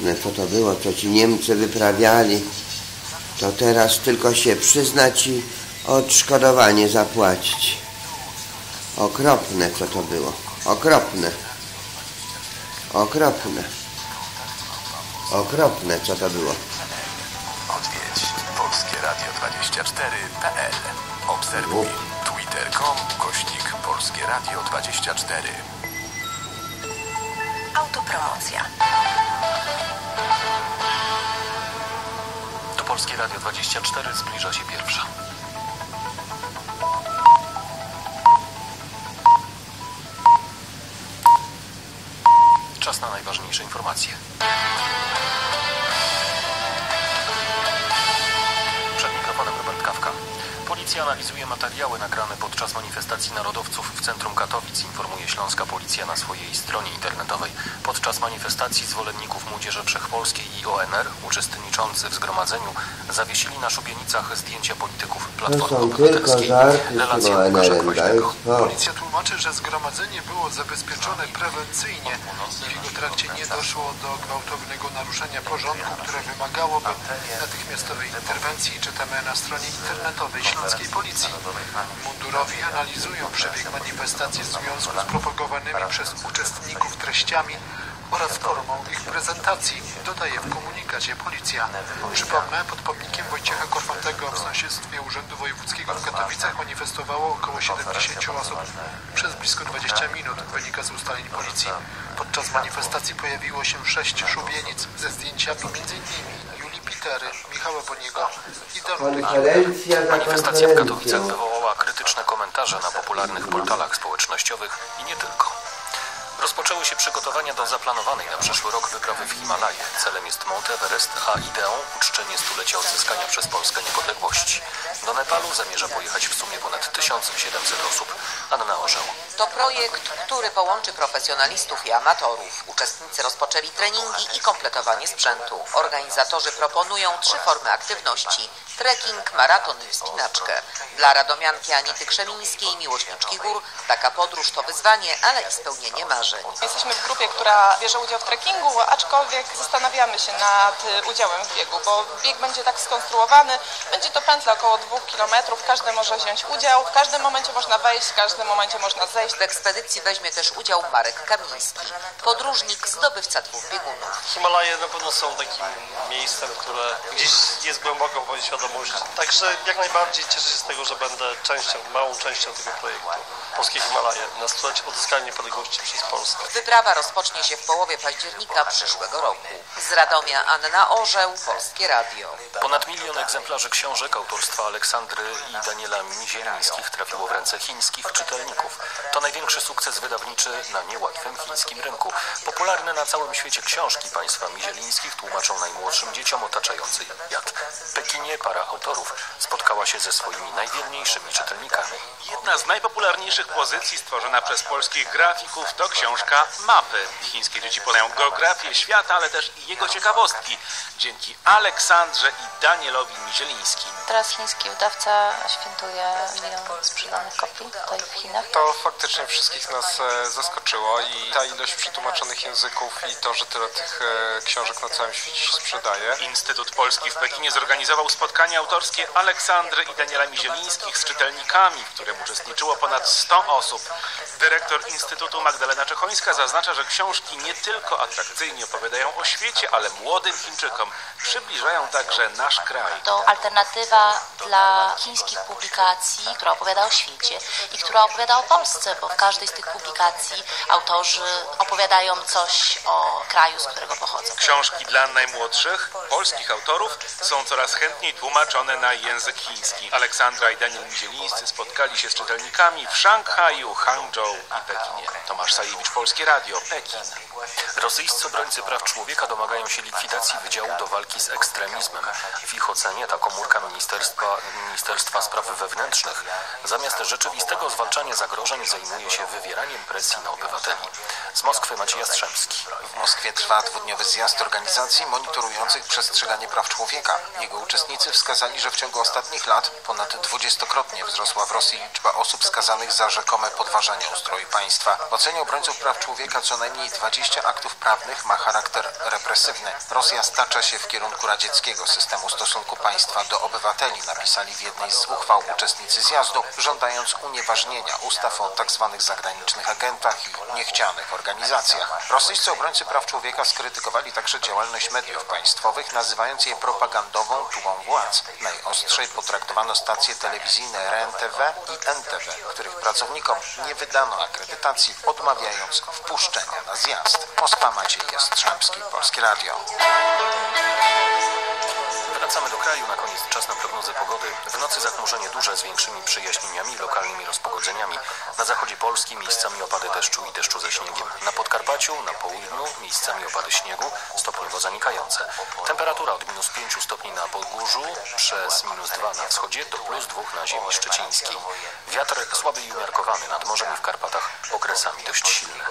Okropne co to było, co ci Niemcy wyprawiali. To teraz tylko się przyznać i odszkodowanie zapłacić. Okropne co to było. Okropne. Okropne. Okropne co to było. Odwiedź polskieradio24.pl. Obserwuj twitter.com/polskieradio24. Autopromocja. To Polskie Radio 24, zbliża się pierwsza. Czas na najważniejsze informacje. Przed mikrofonem Robert Kawka. Policja analizuje materiały nagrane podczas manifestacji narodowców w centrum Katowic, informuje Śląska Policja na swojej stronie internetowej. Podczas manifestacji zwolenników Młodzieży Wszechpolskiej i ONR uczestniczący w zgromadzeniu zawiesili na szubienicach zdjęcia polityków Platformy Obywatelskiej. Relacja Łukasza Kwaśnego. Policja tłumaczy, że zgromadzenie było zabezpieczone prewencyjnie i w jego trakcie nie doszło do gwałtownego naruszenia porządku, które wymagałoby natychmiastowej interwencji, czytamy na stronie internetowej Śląskiej Policji. Mundurowi analizują przebieg manifestacji w związku z propagowanymi przez uczestników treściami oraz formą ich prezentacji, dodaje w komunikacie policja. Przypomnę, pod pomnikiem Wojciecha Korfantego w sąsiedztwie Urzędu Wojewódzkiego w Katowicach manifestowało około 70 osób przez blisko 20 minut, wynika z ustaleń policji. Podczas manifestacji pojawiło się 6 szubienic ze zdjęciami m.in. Julii Pitery, Michała Boniego i Danuty. Manifestacja w Katowicach wywołała krytyczne komentarze na popularnych portalach społecznościowych i nie tylko. Rozpoczęły się przygotowania do zaplanowanej na przyszły rok wyprawy w Himalaje. Celem jest Mount Everest, a ideą uczczenie stulecia odzyskania przez Polskę niepodległości. Do Nepalu zamierza pojechać w sumie ponad 1700 osób. Anna Orzeł. To projekt, który połączy profesjonalistów i amatorów. Uczestnicy rozpoczęli treningi i kompletowanie sprzętu. Organizatorzy proponują 3 formy aktywności: trekking, maraton i wspinaczkę. Dla radomianki Anity Krzemińskiej, miłośniczki gór, taka podróż to wyzwanie, ale i spełnienie marzeń. Jesteśmy w grupie, która bierze udział w trekkingu, aczkolwiek zastanawiamy się nad udziałem w biegu, bo bieg będzie tak skonstruowany, będzie to pętla około 2 km, każdy może wziąć udział, w każdym momencie można wejść, w każdym momencie można zejść. W ekspedycji weźmie też udział Marek Kamiński, podróżnik, zdobywca 2 biegunów. Himalaje na pewno są takim miejscem, które gdzieś jest głęboko w mojej świadomości. Także jak najbardziej cieszę się z tego, że będę małą częścią tego projektu. Polskie Himalaje na stulecie odzyskania niepodległości przez Polskę. Wyprawa rozpocznie się w połowie października przyszłego roku. Z Radomia Anna Orzeł, Polskie Radio. Ponad 1 000 000 egzemplarzy książek autorstwa Aleksandry i Daniela Mizielińskich trafiło w ręce chińskich czytelników. To największy sukces wydawniczy na niełatwym chińskim rynku. Popularne na całym świecie książki państwa Mizielińskich tłumaczą najmłodszym dzieciom otaczający świat. W Pekinie para autorów spotkała się ze swoimi najwierniejszymi czytelnikami. Jedna z najpopularniejszych pozycji stworzona przez polskich grafików to książka Mapy. Chińskie dzieci poznają geografię świata, ale też i jego ciekawostki dzięki Aleksandrze i Danielowi Mizielińskim. Teraz chiński wydawca świętuje 1 000 000 sprzedanych kopii tutaj w Chinach. To faktycznie wszystkich nas zaskoczyło i ta ilość przetłumaczonych języków i to, że tyle tych książek na całym świecie się sprzedaje. Instytut Polski w Pekinie zorganizował spotkanie autorskie Aleksandry i Daniela Mizielińskich z czytelnikami, w którym uczestniczyło ponad 100 osób. Dyrektor Instytutu Magdalena Czechońska zaznacza, że książki nie tylko atrakcyjnie opowiadają o świecie, ale młodym Chińczykom przybliżają także nasz kraj. To alternatywa dla chińskich publikacji, która opowiada o świecie i która opowiada o Polsce, bo w każdej z tych publikacji autorzy opowiadają coś o kraju, z którego pochodzą. Książki dla najmłodszych, polskich autorów, są coraz chętniej tłumaczone na język chiński. Aleksandra i Daniel Mizielińscy spotkali się z czytelnikami w Szanghaju, Hangzhou i Pekinie. Tomasz Sajewicz, Polskie Radio, Pekin. Rosyjscy obrońcy praw człowieka domagają się likwidacji Wydziału do Walki z Ekstremizmem. W ich ocenie ta komórka Ministerstwa Spraw Wewnętrznych zamiast rzeczywistego zwalczania zagrożeń zajmuje się wywieraniem presji na obywateli. Z Moskwy Maciej Jastrzębski. W Moskwie trwa 2-dniowy zjazd organizacji monitorujących przestrzeganie praw człowieka. Jego uczestnicy wskazali, że w ciągu ostatnich lat ponad 20-krotnie wzrosła w Rosji liczba osób skazanych za rzekome podważanie ustroju państwa. W ocenie obrońców praw człowieka co najmniej 20 aktów prawnych ma charakter represji represywny. Rosja stacza się w kierunku radzieckiego systemu stosunku państwa do obywateli, napisali w jednej z uchwał uczestnicy zjazdu, żądając unieważnienia ustaw o tzw. zagranicznych agentach i niechcianych organizacjach. Rosyjscy obrońcy praw człowieka skrytykowali także działalność mediów państwowych, nazywając je propagandową tułą władz. Najostrzej potraktowano stacje telewizyjne REN-TV i NTV, których pracownikom nie wydano akredytacji, odmawiając wpuszczenia na zjazd. Moskwa, Maciej Jastrzębski, Polskie Radio. Wracamy do kraju. Na koniec czas na prognozę pogody. W nocy zachmurzenie duże z większymi przejaśnieniami, lokalnymi rozpogodzeniami. Na zachodzie Polski miejscami opady deszczu i deszczu ze śniegiem. Na Podkarpaciu, na południu miejscami opady śniegu, stopniowo zanikające. Temperatura od -5 stopni na Podgórzu, przez -2 na wschodzie do +2 na ziemi szczecińskiej. Wiatr słaby i umiarkowany nad morzem i w Karpatach, okresami dość silny.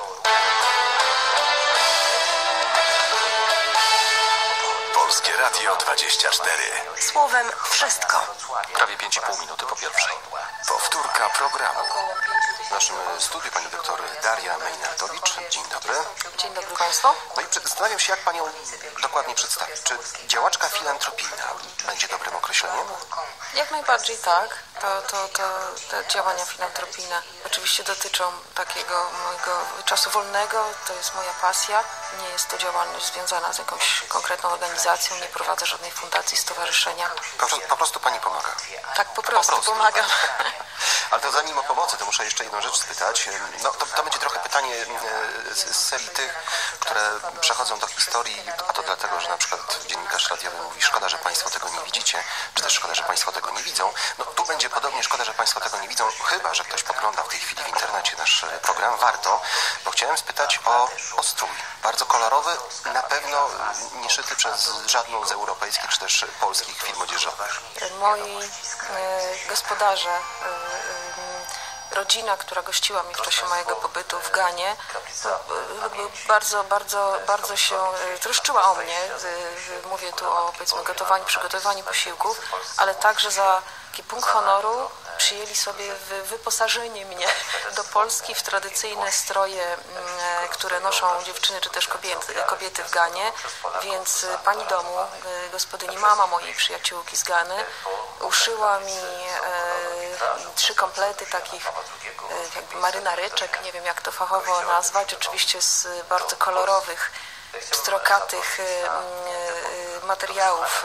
Polskie Radio 24. Słowem wszystko. Prawie 5,5 minuty po pierwszej. Powtórka programu. W naszym studiu pani doktor Daria Mejnartowicz. Dzień dobry. Dzień dobry Państwu. No i zastanawiam się, jak panią dokładnie przedstawić. Czy działaczka filantropijna będzie dobrym określeniem? Jak najbardziej tak. Te działania filantropijne oczywiście dotyczą takiego mojego czasu wolnego. To jest moja pasja. Nie jest to działalność związana z jakąś konkretną organizacją. Nie prowadzę żadnej fundacji, stowarzyszenia. Po prostu pani pomaga. Tak, po prostu pomagam. Ale to zanim o pomocy, to muszę jeszcze jedną rzecz spytać. No, to będzie trochę pytanie z serii tych, które przechodzą do historii, a to dlatego, że na przykład dziennikarz radiowy mówi, szkoda, że Państwo tego nie widzicie, czy też szkoda, że Państwo tego nie widzą. No tu będzie podobnie, szkoda, że Państwo tego nie widzą, chyba że ktoś podgląda w tej chwili w internecie nasz program. Warto, bo chciałem spytać o strój. Bardzo kolorowy, na pewno nie szyty przez żadną z europejskich, czy też polskich firm odzieżowych. Moi gospodarze, rodzina, która gościła mnie w czasie mojego pobytu w Ganie, bardzo się troszczyła o mnie. Mówię tu o, powiedzmy, przygotowaniu posiłków, ale także za taki punkt honoru przyjęli sobie wyposażenie mnie do Polski w tradycyjne stroje, które noszą dziewczyny czy też kobiety w Ganie, więc pani domu, gospodyni, mama mojej przyjaciółki z Gany, uszyła mi 3 komplety takich jakby marynaryczek, nie wiem jak to fachowo nazwać, oczywiście z bardzo kolorowych, pstrokatych materiałów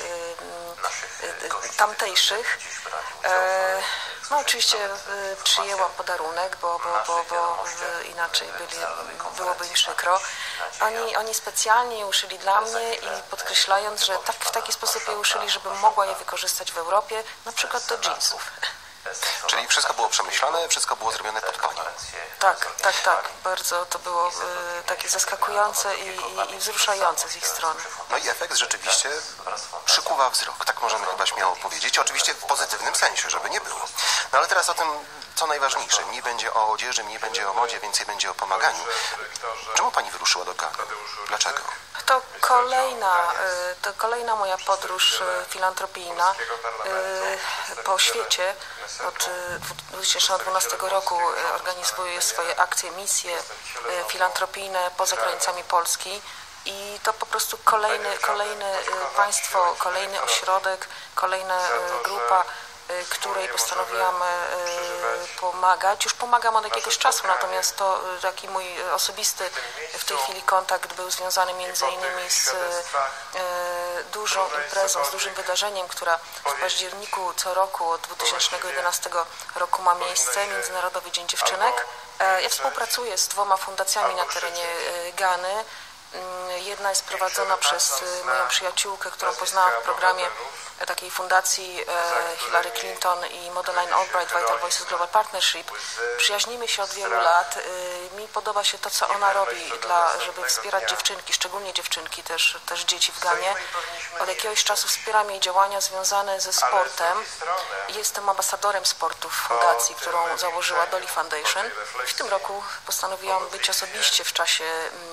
tamtejszych. No oczywiście przyjęłam podarunek, bo inaczej byłoby mi przykro. Oni specjalnie je uszyli dla mnie i podkreślając, że w taki sposób je uszyli, żebym mogła je wykorzystać w Europie, na przykład do dżinsów. Czyli wszystko było przemyślane, wszystko było zrobione pod panią. Tak. Bardzo to było takie zaskakujące i wzruszające z ich strony. No i efekt rzeczywiście przykuwa wzrok, tak możemy chyba śmiało powiedzieć. Oczywiście w pozytywnym sensie, żeby nie było. No ale teraz o tym, co najważniejsze. Mniej będzie o odzieży, mniej będzie o modzie, więcej będzie o pomaganiu. Czemu pani wyruszyła do Gany? Dlaczego? To kolejna moja podróż filantropijna po świecie. Od 2012 roku organizuję swoje akcje, misje filantropijne poza granicami Polski i to po prostu kolejne państwo, kolejny ośrodek, kolejna grupa, której postanowiłam pomagać. Już pomagam od jakiegoś czasu, natomiast to taki mój osobisty w tej chwili kontakt był związany między innymi z dużą imprezą, z dużym wydarzeniem, która w październiku co roku od 2011 roku ma miejsce, Międzynarodowy Dzień Dziewczynek. Ja współpracuję z 2 fundacjami na terenie Gany. Jedna jest prowadzona przez moją przyjaciółkę, którą poznałam w programie takiej fundacji Hillary Clinton i Madeline Albright, Vital Voices Global Partnership. Przyjaźnimy się od wielu lat. Mi podoba się to, co ona robi, żeby wspierać dziewczynki, szczególnie dziewczynki, też dzieci w Ganie. Od jakiegoś czasu wspieram jej działania związane ze sportem. Jestem ambasadorem sportu w fundacji, którą założyła Dolly Foundation. W tym roku postanowiłam być osobiście w czasie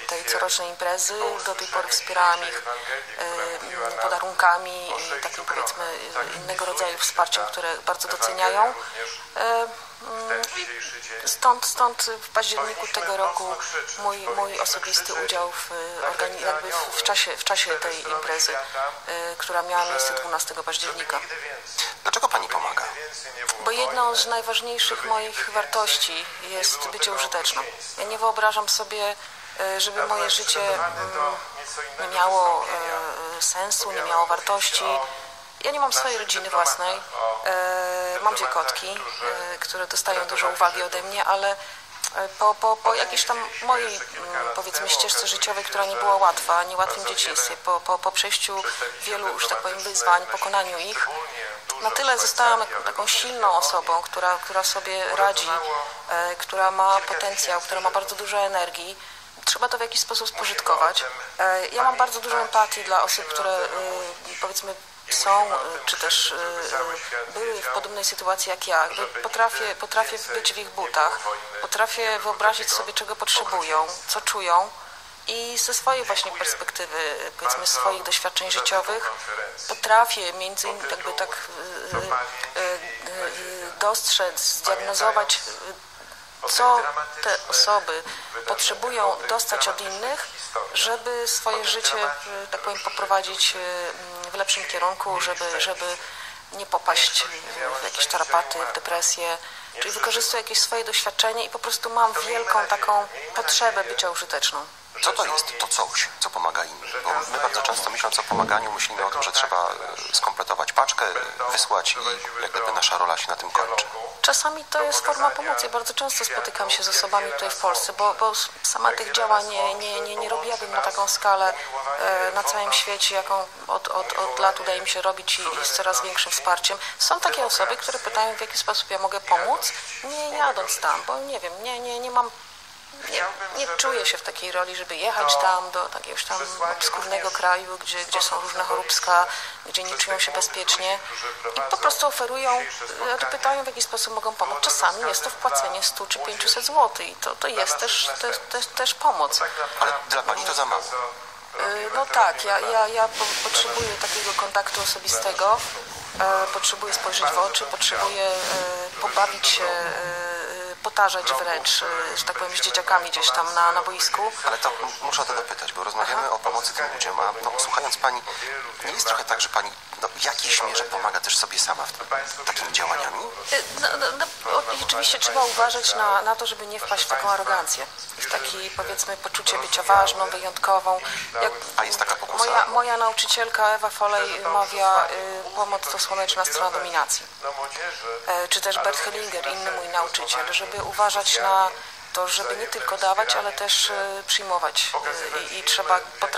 tej corocznej imprezy. Do tej pory wspierałam ich podarunkami i takim, powiedzmy, innego rodzaju wsparciem, które bardzo doceniają. Stąd w październiku tego roku mój osobisty udział w czasie tej imprezy, która miała miejsce 12 października. Dlaczego pani pomaga? Bo jedną z najważniejszych moich wartości jest bycie użyteczną. Ja nie wyobrażam sobie, żeby moje życie nie miało sensu, nie miało wartości. Ja nie mam swojej rodziny własnej, mam 2 kotki, które dostają dużo uwagi ode mnie, ale po jakiejś tam mojej, powiedzmy, ścieżce życiowej, która nie była łatwa, niełatwym dzieciństwie, po przejściu wielu, że tak powiem, wyzwań, pokonaniu ich, na tyle zostałam taką silną osobą, która sobie radzi, która ma potencjał, która ma bardzo dużo energii. Trzeba to w jakiś sposób spożytkować. Ja mam bardzo dużą empatię dla osób, które, powiedzmy, są, czy też były w podobnej sytuacji jak ja. Potrafię być w ich butach, potrafię wyobrazić sobie, czego potrzebują, co czują i ze swojej właśnie perspektywy, powiedzmy, swoich doświadczeń życiowych potrafię między innymi jakby tak dostrzec, zdiagnozować, co te osoby potrzebują dostać od innych, żeby swoje życie, tak powiem, poprowadzić w lepszym kierunku, żeby nie popaść w jakieś tarapaty, w depresję. Czyli wykorzystuję jakieś swoje doświadczenie i po prostu mam wielką taką potrzebę bycia użyteczną. Co to jest to coś, co pomaga innym? Bo my bardzo często, myśląc o pomaganiu, myślimy o tym, że trzeba skompletować paczkę, wysłać i jak gdyby nasza rola się na tym kończy. Czasami to jest forma pomocy. Bardzo często spotykam się z osobami tutaj w Polsce, bo sama tych działań nie robiłabym na taką skalę na całym świecie, jaką od lat udaje mi się robić i z coraz większym wsparciem. Są takie osoby, które pytają, w jaki sposób ja mogę pomóc, nie jadąc tam, bo nie wiem, nie mam... Nie czuję się w takiej roli, żeby jechać tam do jakiegoś tam obskurnego kraju, gdzie są różne choróbska, gdzie nie czują się bezpiecznie i po prostu oferują, pytają, w jaki sposób mogą pomóc. Czasami jest to wpłacenie 100 czy 500 zł i to jest też pomoc. Ale dla pani to za mało. No tak, ja potrzebuję takiego kontaktu osobistego, potrzebuję spojrzeć w oczy, potrzebuję pobawić się, potarzać wręcz, że tak powiem, z dzieciakami gdzieś tam na boisku. Ale to muszę o to dopytać, bo rozmawiamy o pomocy tym ludziom, a słuchając pani, nie jest trochę tak, że pani w jakiejś mierze pomaga też sobie sama takimi działaniami? Oczywiście trzeba uważać na to, żeby nie wpaść w taką arogancję. Jest takie, powiedzmy, poczucie bycia ważną, wyjątkową. A jest taka pokusa? Moja nauczycielka Ewa Folej mawia, pomoc to słoneczna strona dominacji. Czy też Bert Hellinger, inny mój nauczyciel, żeby uważać na to, żeby nie tylko dawać, ale też przyjmować. I trzeba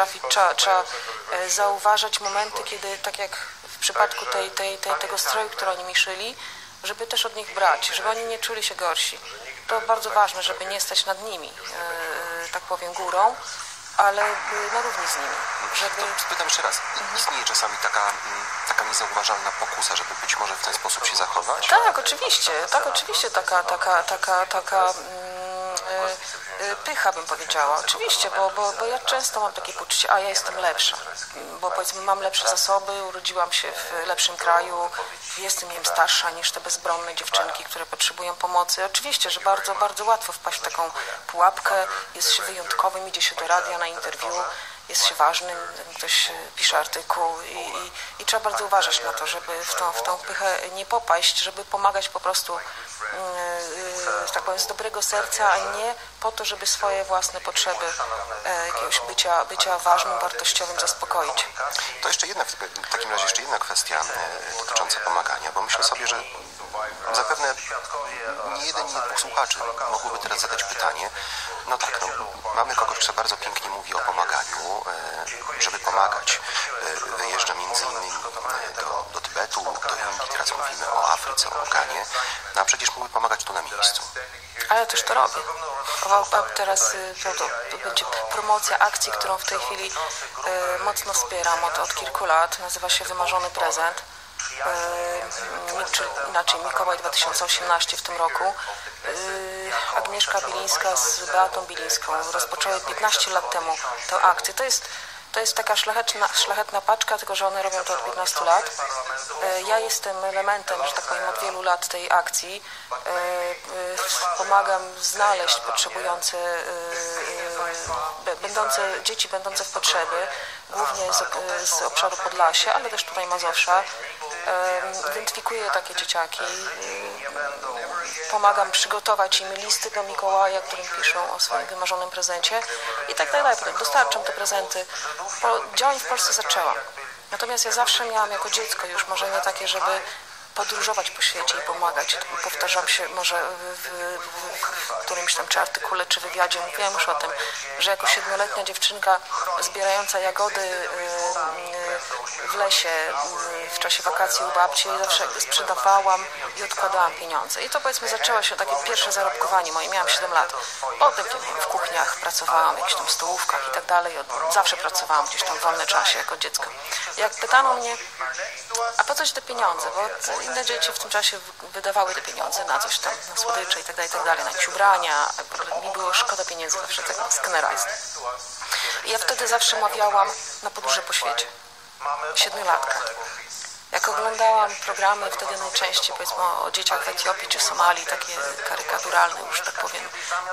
zauważać momenty, kiedy, tak jak w przypadku tego stroju, który oni mi szyli, żeby też od nich brać, żeby oni nie czuli się gorsi. To bardzo ważne, żeby nie stać nad nimi, tak powiem, górą, ale na równi z nimi. To spytam jeszcze raz, istnieje czasami taka niezauważalna pokusa, żeby być może w ten sposób się zachować? Tak, oczywiście, taka pycha, bym powiedziała, oczywiście, bo ja często mam takie poczucie, ja jestem lepsza, bo powiedzmy mam lepsze zasoby, urodziłam się w lepszym kraju, jestem, nie wiem, starsza niż te bezbronne dziewczynki, które potrzebują pomocy. Oczywiście, że bardzo, bardzo łatwo wpaść w taką pułapkę, jest się wyjątkowym, idzie się do radia na interwiu, jest się ważnym, ktoś pisze artykuł i trzeba bardzo uważać na to, żeby w tą pychę nie popaść, żeby pomagać po prostu, tak powiem, z dobrego serca, a nie po to, żeby swoje własne potrzeby jakiegoś bycia ważnym, wartościowym zaspokoić. To w takim razie jeszcze jedna kwestia dotycząca pomagania, bo myślę sobie, że zapewne nie jeden, nie dwóch słuchaczy mogłoby teraz zadać pytanie. No tak, mamy kogoś, kto bardzo pięknie mówi o pomaganiu, żeby pomagać. Wyjeżdża między innymi do Tybetu, do Indii, teraz mówimy o Afryce, o Uganie, a przecież mógłby pomagać tu na miejscu. A ja też to robię. Teraz to będzie promocja akcji, którą w tej chwili mocno wspieram od kilku lat. Nazywa się Wymarzony Prezent. czy inaczej Mikołaj 2018 w tym roku, Agnieszka Bilińska z Beatą Bilińską rozpoczęły 15 lat temu tę akcję. To jest taka szlachetna paczka, tylko że one robią to od 15 lat. Ja jestem elementem, że tak powiem, od wielu lat tej akcji. Pomagam znaleźć potrzebujące, dzieci będące w potrzeby, głównie z obszaru Podlasia, ale też tutaj Mazowsza. Identyfikuję takie dzieciaki, pomagam przygotować im listy do Mikołaja, którym piszą o swoim wymarzonym prezencie i tak dalej. Potem dostarczam te prezenty. Działań w Polsce zaczęłam. Natomiast ja zawsze miałam jako dziecko już marzenie takie, żeby podróżować po świecie i pomagać. Powtarzam się może w którymś tam czy artykule, czy wywiadzie, mówiłam już o tym, że jako 7-letnia dziewczynka zbierająca jagody w lesie w czasie wakacji u babci, zawsze sprzedawałam i odkładałam pieniądze. I to powiedzmy zaczęło się takie pierwsze zarobkowanie moje, miałam 7 lat. Potem w kuchniach pracowałam, w jakichś tam stołówkach i tak dalej. Zawsze pracowałam gdzieś tam w wolnym czasie jako dziecko. Jak pytano mnie, a po coś te pieniądze, bo inne dzieci w tym czasie wydawały te pieniądze na coś tam, na słodycze i tak dalej, na jakieś ubrania. Mi było szkoda pieniędzy zawsze, tak skenera jest. I ja wtedy zawsze mawiałam na podróże po świecie. 7-latka. Jak oglądałam programy wtedy najczęściej, powiedzmy, o dzieciach w Etiopii czy Somalii, takie karykaturalne już, tak powiem,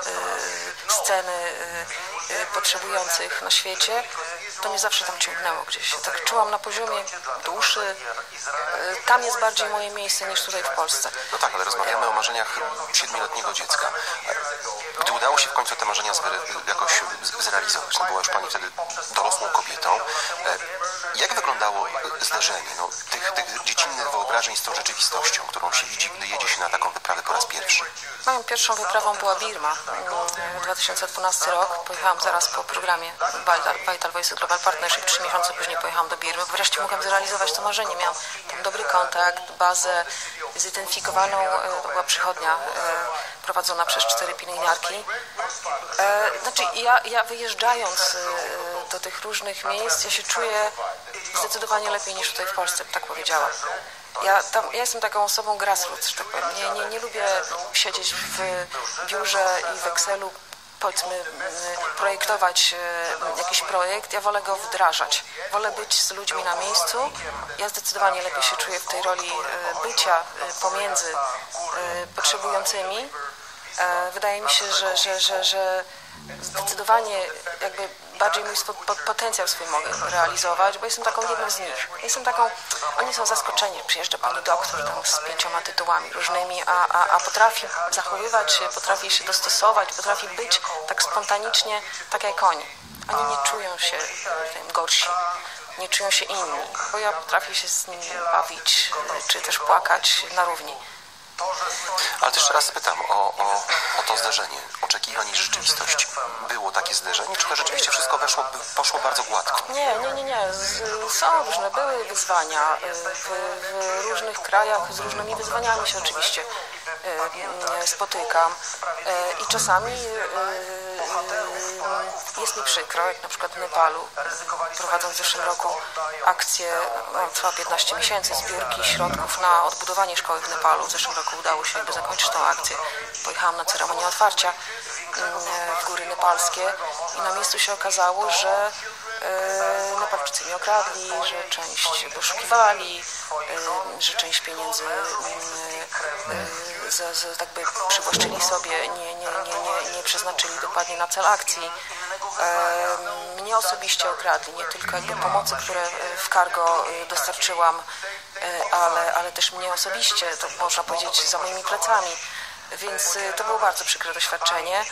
sceny potrzebujących na świecie, to mnie zawsze tam ciągnęło gdzieś. Ja tak czułam na poziomie duszy. Tam jest bardziej moje miejsce niż tutaj w Polsce. No tak, ale rozmawiamy o marzeniach 7-letniego dziecka. Gdy udało się w końcu te marzenia jakoś zrealizować, no była już Pani wtedy dorosłą kobietą, jak wyglądało zderzenie tych dziecinnych wyobrażeń z tą rzeczywistością, którą się widzi, gdy jedzie się na taką wyprawę po raz pierwszy? Moją pierwszą wyprawą była Birma, 2012 rok. Pojechałam zaraz po programie Vital Voice Global Partnership. 3 miesiące później pojechałam do Birmy. Wreszcie mogłam zrealizować to marzenie. Miałam tam dobry kontakt, bazę zidentyfikowaną. To była przychodnia prowadzona przez 4 pielęgniarki. Znaczy ja wyjeżdżając do tych różnych miejsc, ja się czuję zdecydowanie lepiej niż tutaj w Polsce, tak powiedziała. Ja jestem taką osobą grassroots, że tak powiem. Nie lubię siedzieć w biurze i w Excelu, powiedzmy, projektować jakiś projekt. Ja wolę go wdrażać. Wolę być z ludźmi na miejscu. Ja zdecydowanie lepiej się czuję w tej roli bycia pomiędzy potrzebującymi. Wydaje mi się, że zdecydowanie jakby bardziej mój potencjał swój mogę realizować, bo jestem taką jedną z nich. Oni są zaskoczeni, przyjeżdża pani doktor tam z 5 tytułami różnymi, a potrafi zachowywać się, potrafi się dostosować, potrafi być tak spontanicznie, tak jak oni. Oni nie czują się gorsi, nie czują się inni, bo ja potrafię się z nimi bawić, czy też płakać na równi. Ale też jeszcze raz pytam o to zderzenie oczekiwań i rzeczywistości. Było takie zderzenie, czy to rzeczywiście wszystko poszło bardzo gładko? Nie. Są różne, były wyzwania w różnych krajach, z różnymi wyzwaniami się oczywiście spotykam i czasami jest mi przykro, jak na przykład w Nepalu, prowadząc w zeszłym roku akcję, trwała 15 miesięcy, zbiórki środków na odbudowanie szkoły w Nepalu. W zeszłym roku udało się zakończyć tą akcję. Pojechałam na ceremonię otwarcia w góry nepalskie i na miejscu się okazało, że Nepalczycy mnie okradli, że część poszukiwali, że część pieniędzy tak by przywłaszczyli sobie, nie przeznaczyli dokładnie na cel akcji. Mnie osobiście okradli, nie tylko jakby pomocy, które w cargo dostarczyłam, ale też mnie osobiście, to można powiedzieć, za moimi plecami. Więc to było bardzo przykre doświadczenie.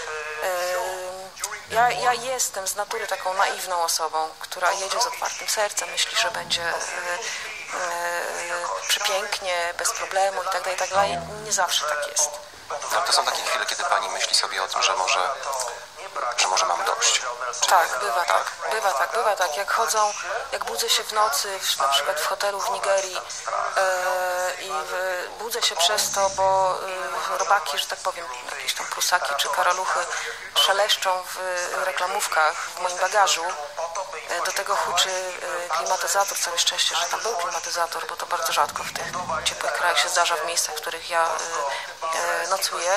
Ja jestem z natury taką naiwną osobą, która jedzie z otwartym sercem, myśli, że będzie przepięknie, bez problemu i tak dalej. Nie zawsze tak jest. No, to są takie chwile, kiedy pani myśli sobie o tym, że może mam dość. Tak, bywa tak. Jak budzę się w nocy, na przykład w hotelu w Nigerii i budzę się przez to, bo robaki, że tak powiem, jakieś tam prusaki czy karaluchy szeleszczą w reklamówkach w moim bagażu Do tego huczy klimatyzator, całe szczęście, że tam był klimatyzator, bo to bardzo rzadko w tych ciepłych krajach się zdarza w miejscach, w których ja nocuję.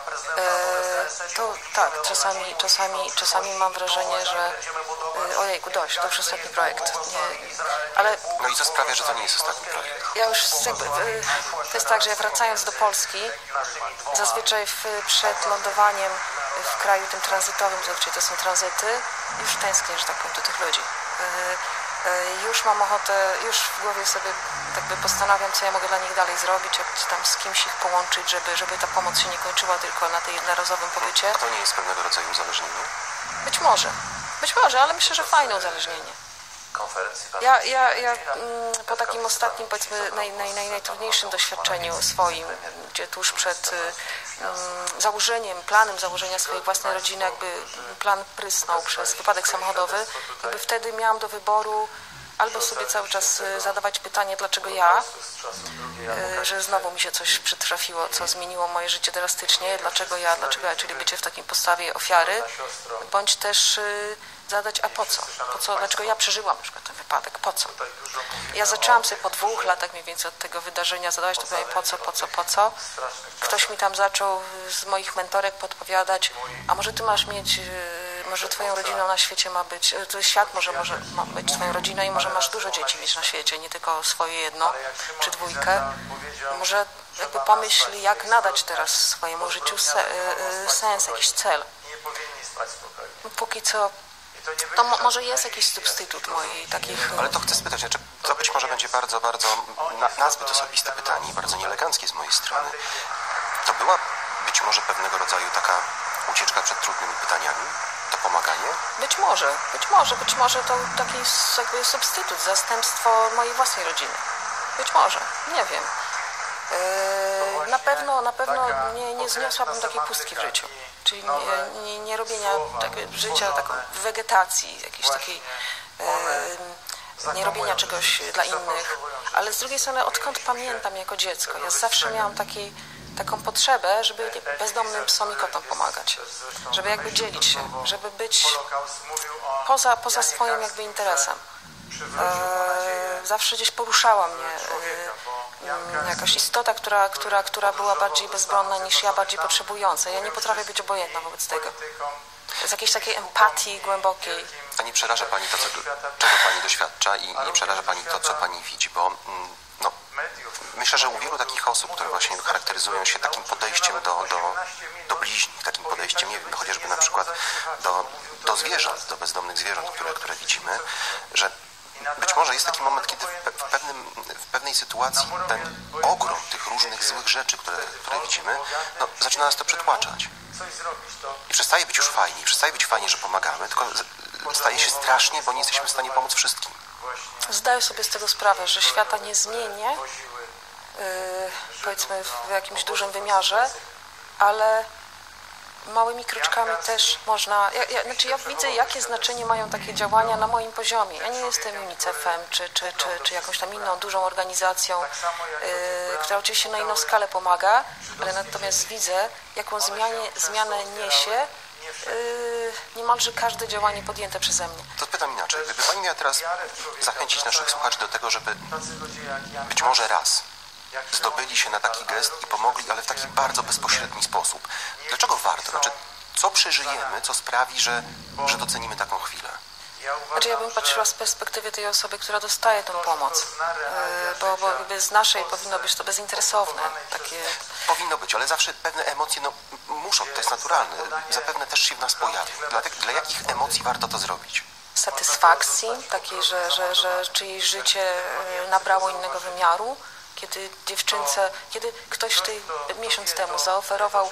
To tak, czasami mam wrażenie, że ojejku, dość, to już ostatni projekt. Ale No i co sprawia, że to nie jest ostatni projekt? ja już jakby, to jest tak, że ja wracając do Polski, zazwyczaj przed lądowaniem w kraju tym tranzytowym, zazwyczaj to są tranzyty, już tęsknię, że tak powiem, do tych ludzi. Już mam ochotę, już w głowie sobie jakby postanawiam, co ja mogę dla nich dalej zrobić, jak tam z kimś ich połączyć, żeby ta pomoc się nie kończyła tylko na tej jednorazowym pobycie. A to nie jest pewnego rodzaju uzależnienie? Być może, ale myślę, że fajne uzależnienie. Ja po takim ostatnim, powiedzmy, najtrudniejszym doświadczeniu swoim, gdzie tuż przed planem założenia swojej własnej rodziny, jakby plan prysnął przez wypadek samochodowy, jakby wtedy miałam do wyboru albo sobie cały czas zadawać pytanie, dlaczego ja, że znowu mi się coś przytrafiło, co zmieniło moje życie drastycznie, dlaczego ja, czyli bycie w takiej postawie ofiary, bądź też zadać, a po co, dlaczego ja przeżyłam na przykład ten wypadek, po co. Ja zaczęłam sobie po 2 latach mniej więcej od tego wydarzenia zadawać to pytanie, po co. Ktoś mi tam zaczął z moich mentorek podpowiadać, a może ty masz mieć, może twoją rodziną na świecie ma być, świat może ma być twoją rodziną i może masz dużo dzieci mieć na świecie, nie tylko swoje jedno czy 2. Może jakby pomyśl, jak nadać teraz swojemu życiu sens, jakiś cel. Póki co to może jest jakiś substytut mojej takich... Ale to chcę spytać, czy to być może będzie bardzo, nazbyt osobiste pytanie, bardzo nieeleganckie z mojej strony. To była być może pewnego rodzaju taka ucieczka przed trudnymi pytaniami? To pomaganie? Być może to taki jakby substytut, zastępstwo mojej własnej rodziny. Być może, nie wiem. Na pewno nie zniosłabym takiej pustki w życiu. Czyli nie robienia życia taką wegetacji, jakiejś takiej, nie robienia czegoś dla innych. Ale z drugiej strony, odkąd pamiętam jako dziecko, ja zawsze miałam taką potrzebę, żeby bezdomnym psom i kotom pomagać. Żeby jakby dzielić się, żeby być poza swoim jakby interesem. Zawsze gdzieś poruszała mnie jakaś istota, która była bardziej bezbronna niż ja, bardziej potrzebująca. Ja nie potrafię być obojętna wobec tego. Z jakiejś takiej empatii głębokiej. A nie przeraża Pani to, czego Pani doświadcza i nie przeraża Pani to, co Pani widzi, bo myślę, że u wielu takich osób, które właśnie charakteryzują się takim podejściem do bliźnich, takim podejściem, nie wiem, chociażby na przykład do zwierząt, do bezdomnych zwierząt, które widzimy, że być może jest taki moment, kiedy w pewnej sytuacji ten ogrom tych różnych złych rzeczy, które widzimy, zaczyna nas to przytłaczać. I przestaje być już fajnie, że pomagamy, tylko staje się strasznie, bo nie jesteśmy w stanie pomóc wszystkim. Zdaję sobie z tego sprawę, że świata nie zmienię, powiedzmy w jakimś dużym wymiarze, ale małymi kroczkami też można... Ja widzę, jakie znaczenie mają takie działania na moim poziomie. Ja nie jestem UNICEF-em czy jakąś tam inną dużą organizacją, która oczywiście na inną skalę pomaga, ale natomiast widzę, jaką zmianę niesie niemalże każde działanie podjęte przeze mnie. To pytam inaczej. Gdyby Pani miała teraz zachęcić naszych słuchaczy do tego, żeby być może raz zdobyli się na taki gest i pomogli, ale w taki bardzo bezpośredni sposób. Dlaczego warto? Znaczy, co przeżyjemy, co sprawi, że docenimy taką chwilę? Znaczy, ja bym patrzyła z perspektywy tej osoby, która dostaje tę pomoc, bo jakby z naszej powinno być to bezinteresowne. Takie... Powinno być, ale zawsze pewne emocje muszą, to jest naturalne, zapewne też się w nas pojawią. Dla jakich emocji warto to zrobić? Satysfakcji, takiej, że czyjeś życie nabrało innego wymiaru, kiedy ktoś miesiąc temu zaoferował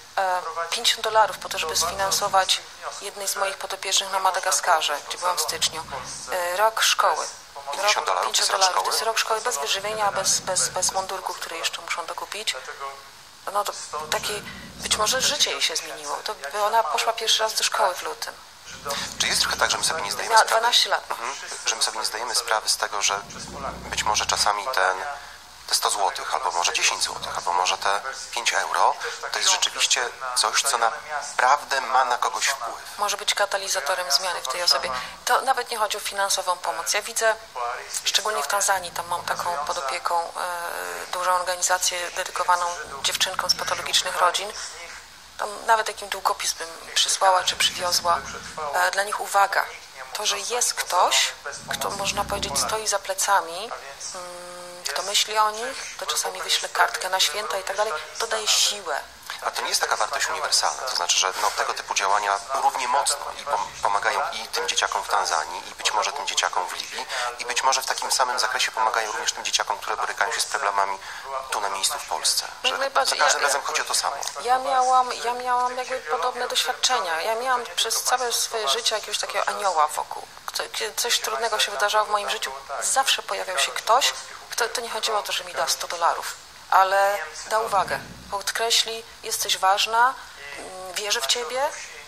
$50 po to, żeby sfinansować jednej z moich podopiecznych na Madagaskarze, gdzie byłam w styczniu. Rok szkoły. $50 to jest rok szkoły bez wyżywienia, bez mundurku, który jeszcze muszą dokupić. No to takie, być może życie jej się zmieniło. Ona poszła pierwszy raz do szkoły w lutym. Czy jest trochę tak, że my sobie nie zdajemy sprawy? 12 lat. Że my sobie nie zdajemy sprawy z tego, że być może czasami ten te 100 zł, albo może 10 zł, albo może te 5 euro, to jest rzeczywiście coś, co naprawdę ma na kogoś wpływ. Może być katalizatorem zmiany w tej osobie. To nawet nie chodzi o finansową pomoc. Ja widzę, szczególnie w Tanzanii, tam mam taką pod opieką dużą organizację dedykowaną dziewczynkom z patologicznych rodzin. Tam nawet jakim długopis bym przysłała czy przywiozła. Dla nich uwaga, to, że jest ktoś, kto można powiedzieć stoi za plecami, kto myśli o nich, to czasami wyśle kartkę na święta i tak dalej, to daje siłę. A to nie jest taka wartość uniwersalna, to znaczy, że tego typu działania równie mocno pomagają i tym dzieciakom w Tanzanii, i być może tym dzieciakom w Libii, i być może w takim samym zakresie pomagają również tym dzieciakom, które borykają się z problemami tu na miejscu w Polsce. Że za każdym razem chodzi o to samo. Ja miałam jakby podobne doświadczenia. Ja miałam przez całe swoje życie jakiegoś takiego anioła wokół. Kiedy coś trudnego się wydarzało w moim życiu, zawsze pojawiał się ktoś, to nie chodziło o to, że mi da $100, ale da uwagę, podkreśli, jesteś ważna, wierzę w ciebie,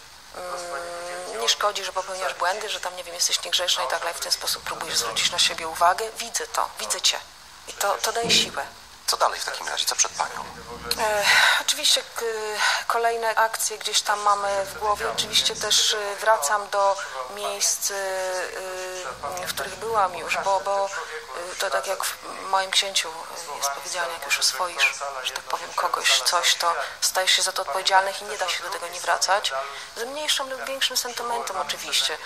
nie szkodzi, że popełniasz błędy, że tam, nie wiem, jesteś niegrzeczna i tak dalej, w ten sposób próbujesz zwrócić na siebie uwagę, widzę to, widzę cię i to daje siłę. Co dalej w takim razie? Co przed panią? Oczywiście kolejne akcje gdzieś tam mamy w głowie. Oczywiście też wracam do miejsc, w których byłam już, bo to tak jak w moim księciu jest powiedziane, jak już oswoisz, że tak powiem, kogoś, coś, to stajesz się za to odpowiedzialnych i nie da się do tego nie wracać. Z mniejszym lub większym sentymentem oczywiście.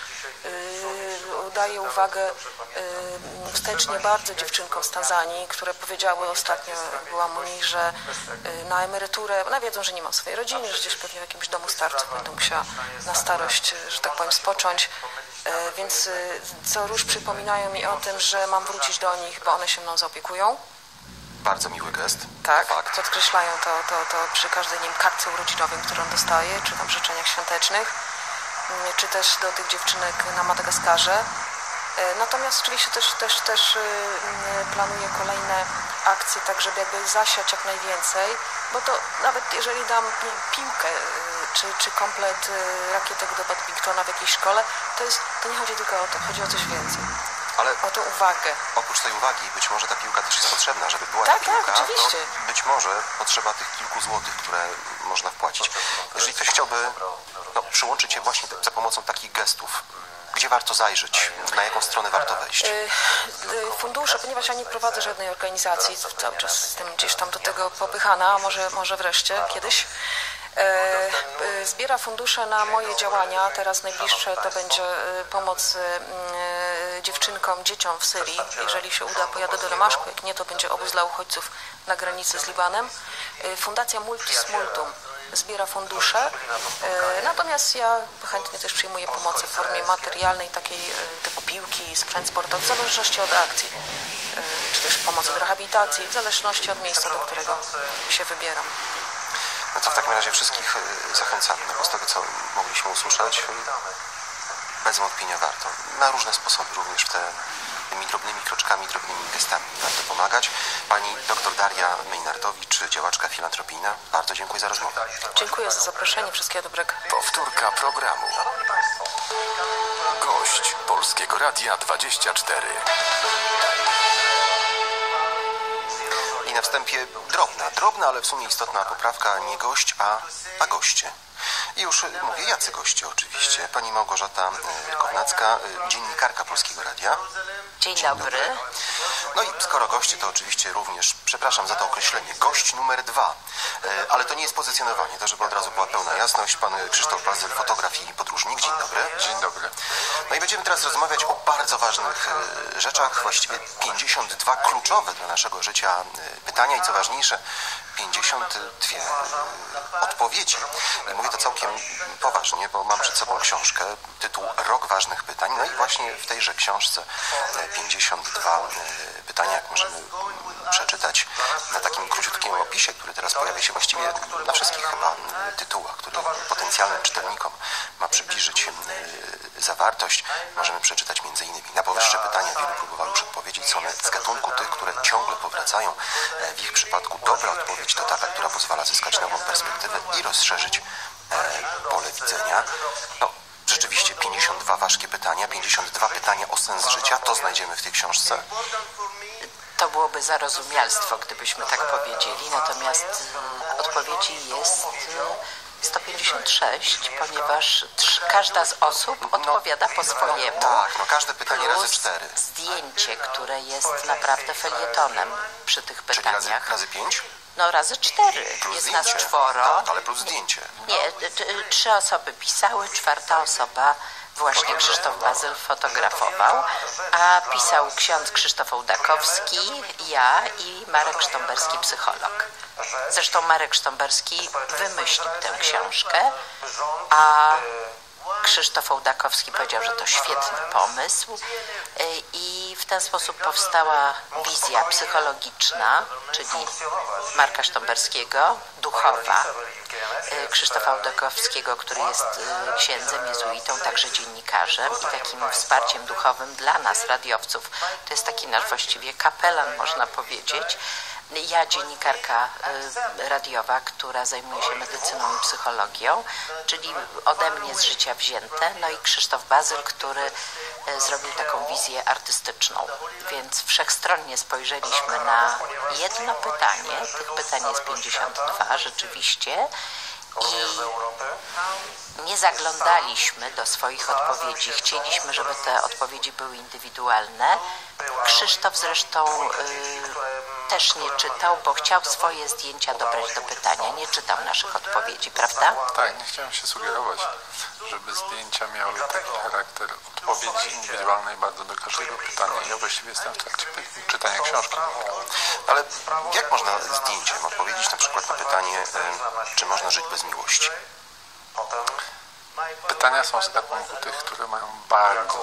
Daję uwagę wstecznie bardzo dziewczynkom z Tanzanii, które powiedziały ostatnio, byłam u nich, że na emeryturę, one wiedzą, że nie mam swojej rodziny, że gdzieś pewnie w jakimś domu starców będę musiała na starość, że tak powiem, spocząć, więc co rusz przypominają mi o tym, że mam wrócić do nich, bo one się mną zaopiekują. Bardzo miły gest. Tak, podkreślają to przy każdej, nie wiem, kartce urodzinowym, którą dostaję, czy tam życzeniach świątecznych, czy też do tych dziewczynek na Madagaskarze. Natomiast oczywiście też planuję kolejne akcje, tak żeby jakby zasiać jak najwięcej, bo to nawet jeżeli dam piłkę czy komplet rakietek do badmintona w jakiejś szkole, to nie chodzi tylko o to, chodzi o coś więcej. Ale o tę uwagę. Oprócz tej uwagi być może ta piłka też jest potrzebna, żeby była ta piłka, oczywiście. To być może potrzeba tych kilku złotych, które można wpłacić. Jeżeli ktoś chciałby przyłączyć się właśnie za pomocą takich gestów, gdzie warto zajrzeć? Na jaką stronę warto wejść? Fundusze, ponieważ ja nie prowadzę żadnej organizacji, cały czas jestem gdzieś tam do tego popychana, a może wreszcie kiedyś. Zbiera fundusze na moje działania. Teraz najbliższe to będzie pomoc dziewczynkom, dzieciom w Syrii. Jeżeli się uda, pojadę do Damaszku, jak nie, to będzie obóz dla uchodźców na granicy z Libanem. Fundacja Multis Multum zbiera fundusze, natomiast ja chętnie też przyjmuję pomoc w formie materialnej, takiej typu piłki, sprzęt sportowy, w zależności od akcji, czy też pomoc w rehabilitacji, w zależności od miejsca, do którego się wybieram. No to w takim razie wszystkich zachęcamy, bo z tego, co mogliśmy usłyszeć, bez wątpienia warto. Na różne sposoby, również tymi drobnymi kroczkami, drobnymi gestami warto pomagać. Pani dr Daria Mejnardowicz, działaczka filantropijna, bardzo dziękuję za rozmowę. Dziękuję za zaproszenie, wszystkiego dobrego. Powtórka programu. Gość Polskiego Radia 24. I na wstępie drobna, ale w sumie istotna poprawka, nie gość, a goście. I już mówię, jacy goście oczywiście. Pani Małgorzata Kownacka, dziennikarka Polskiego Radia. Dzień dobry. No i skoro goście, to oczywiście również, przepraszam za to określenie, gość numer 2. Ale to nie jest pozycjonowanie, to żeby od razu była pełna jasność. Pan Krzysztof Bazyl, fotograf i podróżnik. Dzień dobry. Dzień dobry. No i będziemy teraz rozmawiać o bardzo ważnych rzeczach, właściwie 52 kluczowe dla naszego życia pytania i co ważniejsze, 52 odpowiedzi. I mówię to całkiem poważnie, bo mam przed sobą książkę, tytuł Rok ważnych pytań. No i właśnie w tejże książce 52 pytania, jak możemy przeczytać na takim króciutkim opisie, który teraz pojawia się właściwie na wszystkich chyba tytułach, który potencjalnym czytelnikom ma przybliżyć zawartość. Możemy przeczytać m.in. na powyższe pytania wielu próbowało już odpowiedzieć. Są one z gatunku tych, które ciągle powracają. W ich przypadku dobra odpowiedź to taka, która pozwala zyskać nową perspektywę i rozszerzyć pole widzenia. No, rzeczywiście 52 ważkie pytania, 52 pytania o sens życia, to znajdziemy w tej książce. To byłoby zarozumialstwo, gdybyśmy tak powiedzieli, natomiast odpowiedzi jest 156, ponieważ każda z osób odpowiada po swojemu. Tak, każde pytanie razy 4. Zdjęcie, które jest naprawdę felietonem przy tych pytaniach. Czyli razy 5? No razy 4. Plus jest zdjęcie. nas 4. Tak, ale plus zdjęcie. Nie, 3 osoby pisały, 4. osoba właśnie Krzysztof Bazyl fotografował, a pisał ksiądz Krzysztof Ołdakowski, ja i Marek Sztomberski, psycholog. Zresztą Marek Sztomberski wymyślił tę książkę, a Krzysztof Ołdakowski powiedział, że to świetny pomysł i w ten sposób powstała wizja psychologiczna, czyli Marka Sztomberskiego, duchowa, Krzysztofa Ołdakowskiego, który jest księdzem, jezuitą, także dziennikarzem i takim wsparciem duchowym dla nas, radiowców. To jest taki nasz właściwie kapelan, można powiedzieć. Ja, dziennikarka radiowa, która zajmuje się medycyną i psychologią, czyli ode mnie z życia wzięte, no i Krzysztof Bazyl, który zrobił taką wizję artystyczną. Więc wszechstronnie spojrzeliśmy na jedno pytanie, tych pytań jest 52 rzeczywiście, i nie zaglądaliśmy do swoich odpowiedzi. Chcieliśmy, żeby te odpowiedzi były indywidualne. Krzysztof zresztą też nie czytał, bo chciał swoje zdjęcia dobrać do pytania. Nie czytał naszych odpowiedzi, prawda? Tak, nie chciałem się sugerować, żeby zdjęcia miały taki charakter odpowiedzi indywidualnej bardzo do każdego pytania. Ja właściwie jestem w trakcie czytania książki. Ale jak można zdjęciem odpowiedzieć na przykład na pytanie, czy można żyć bez miłości? Pytania są z gatunku tych, które mają bardzo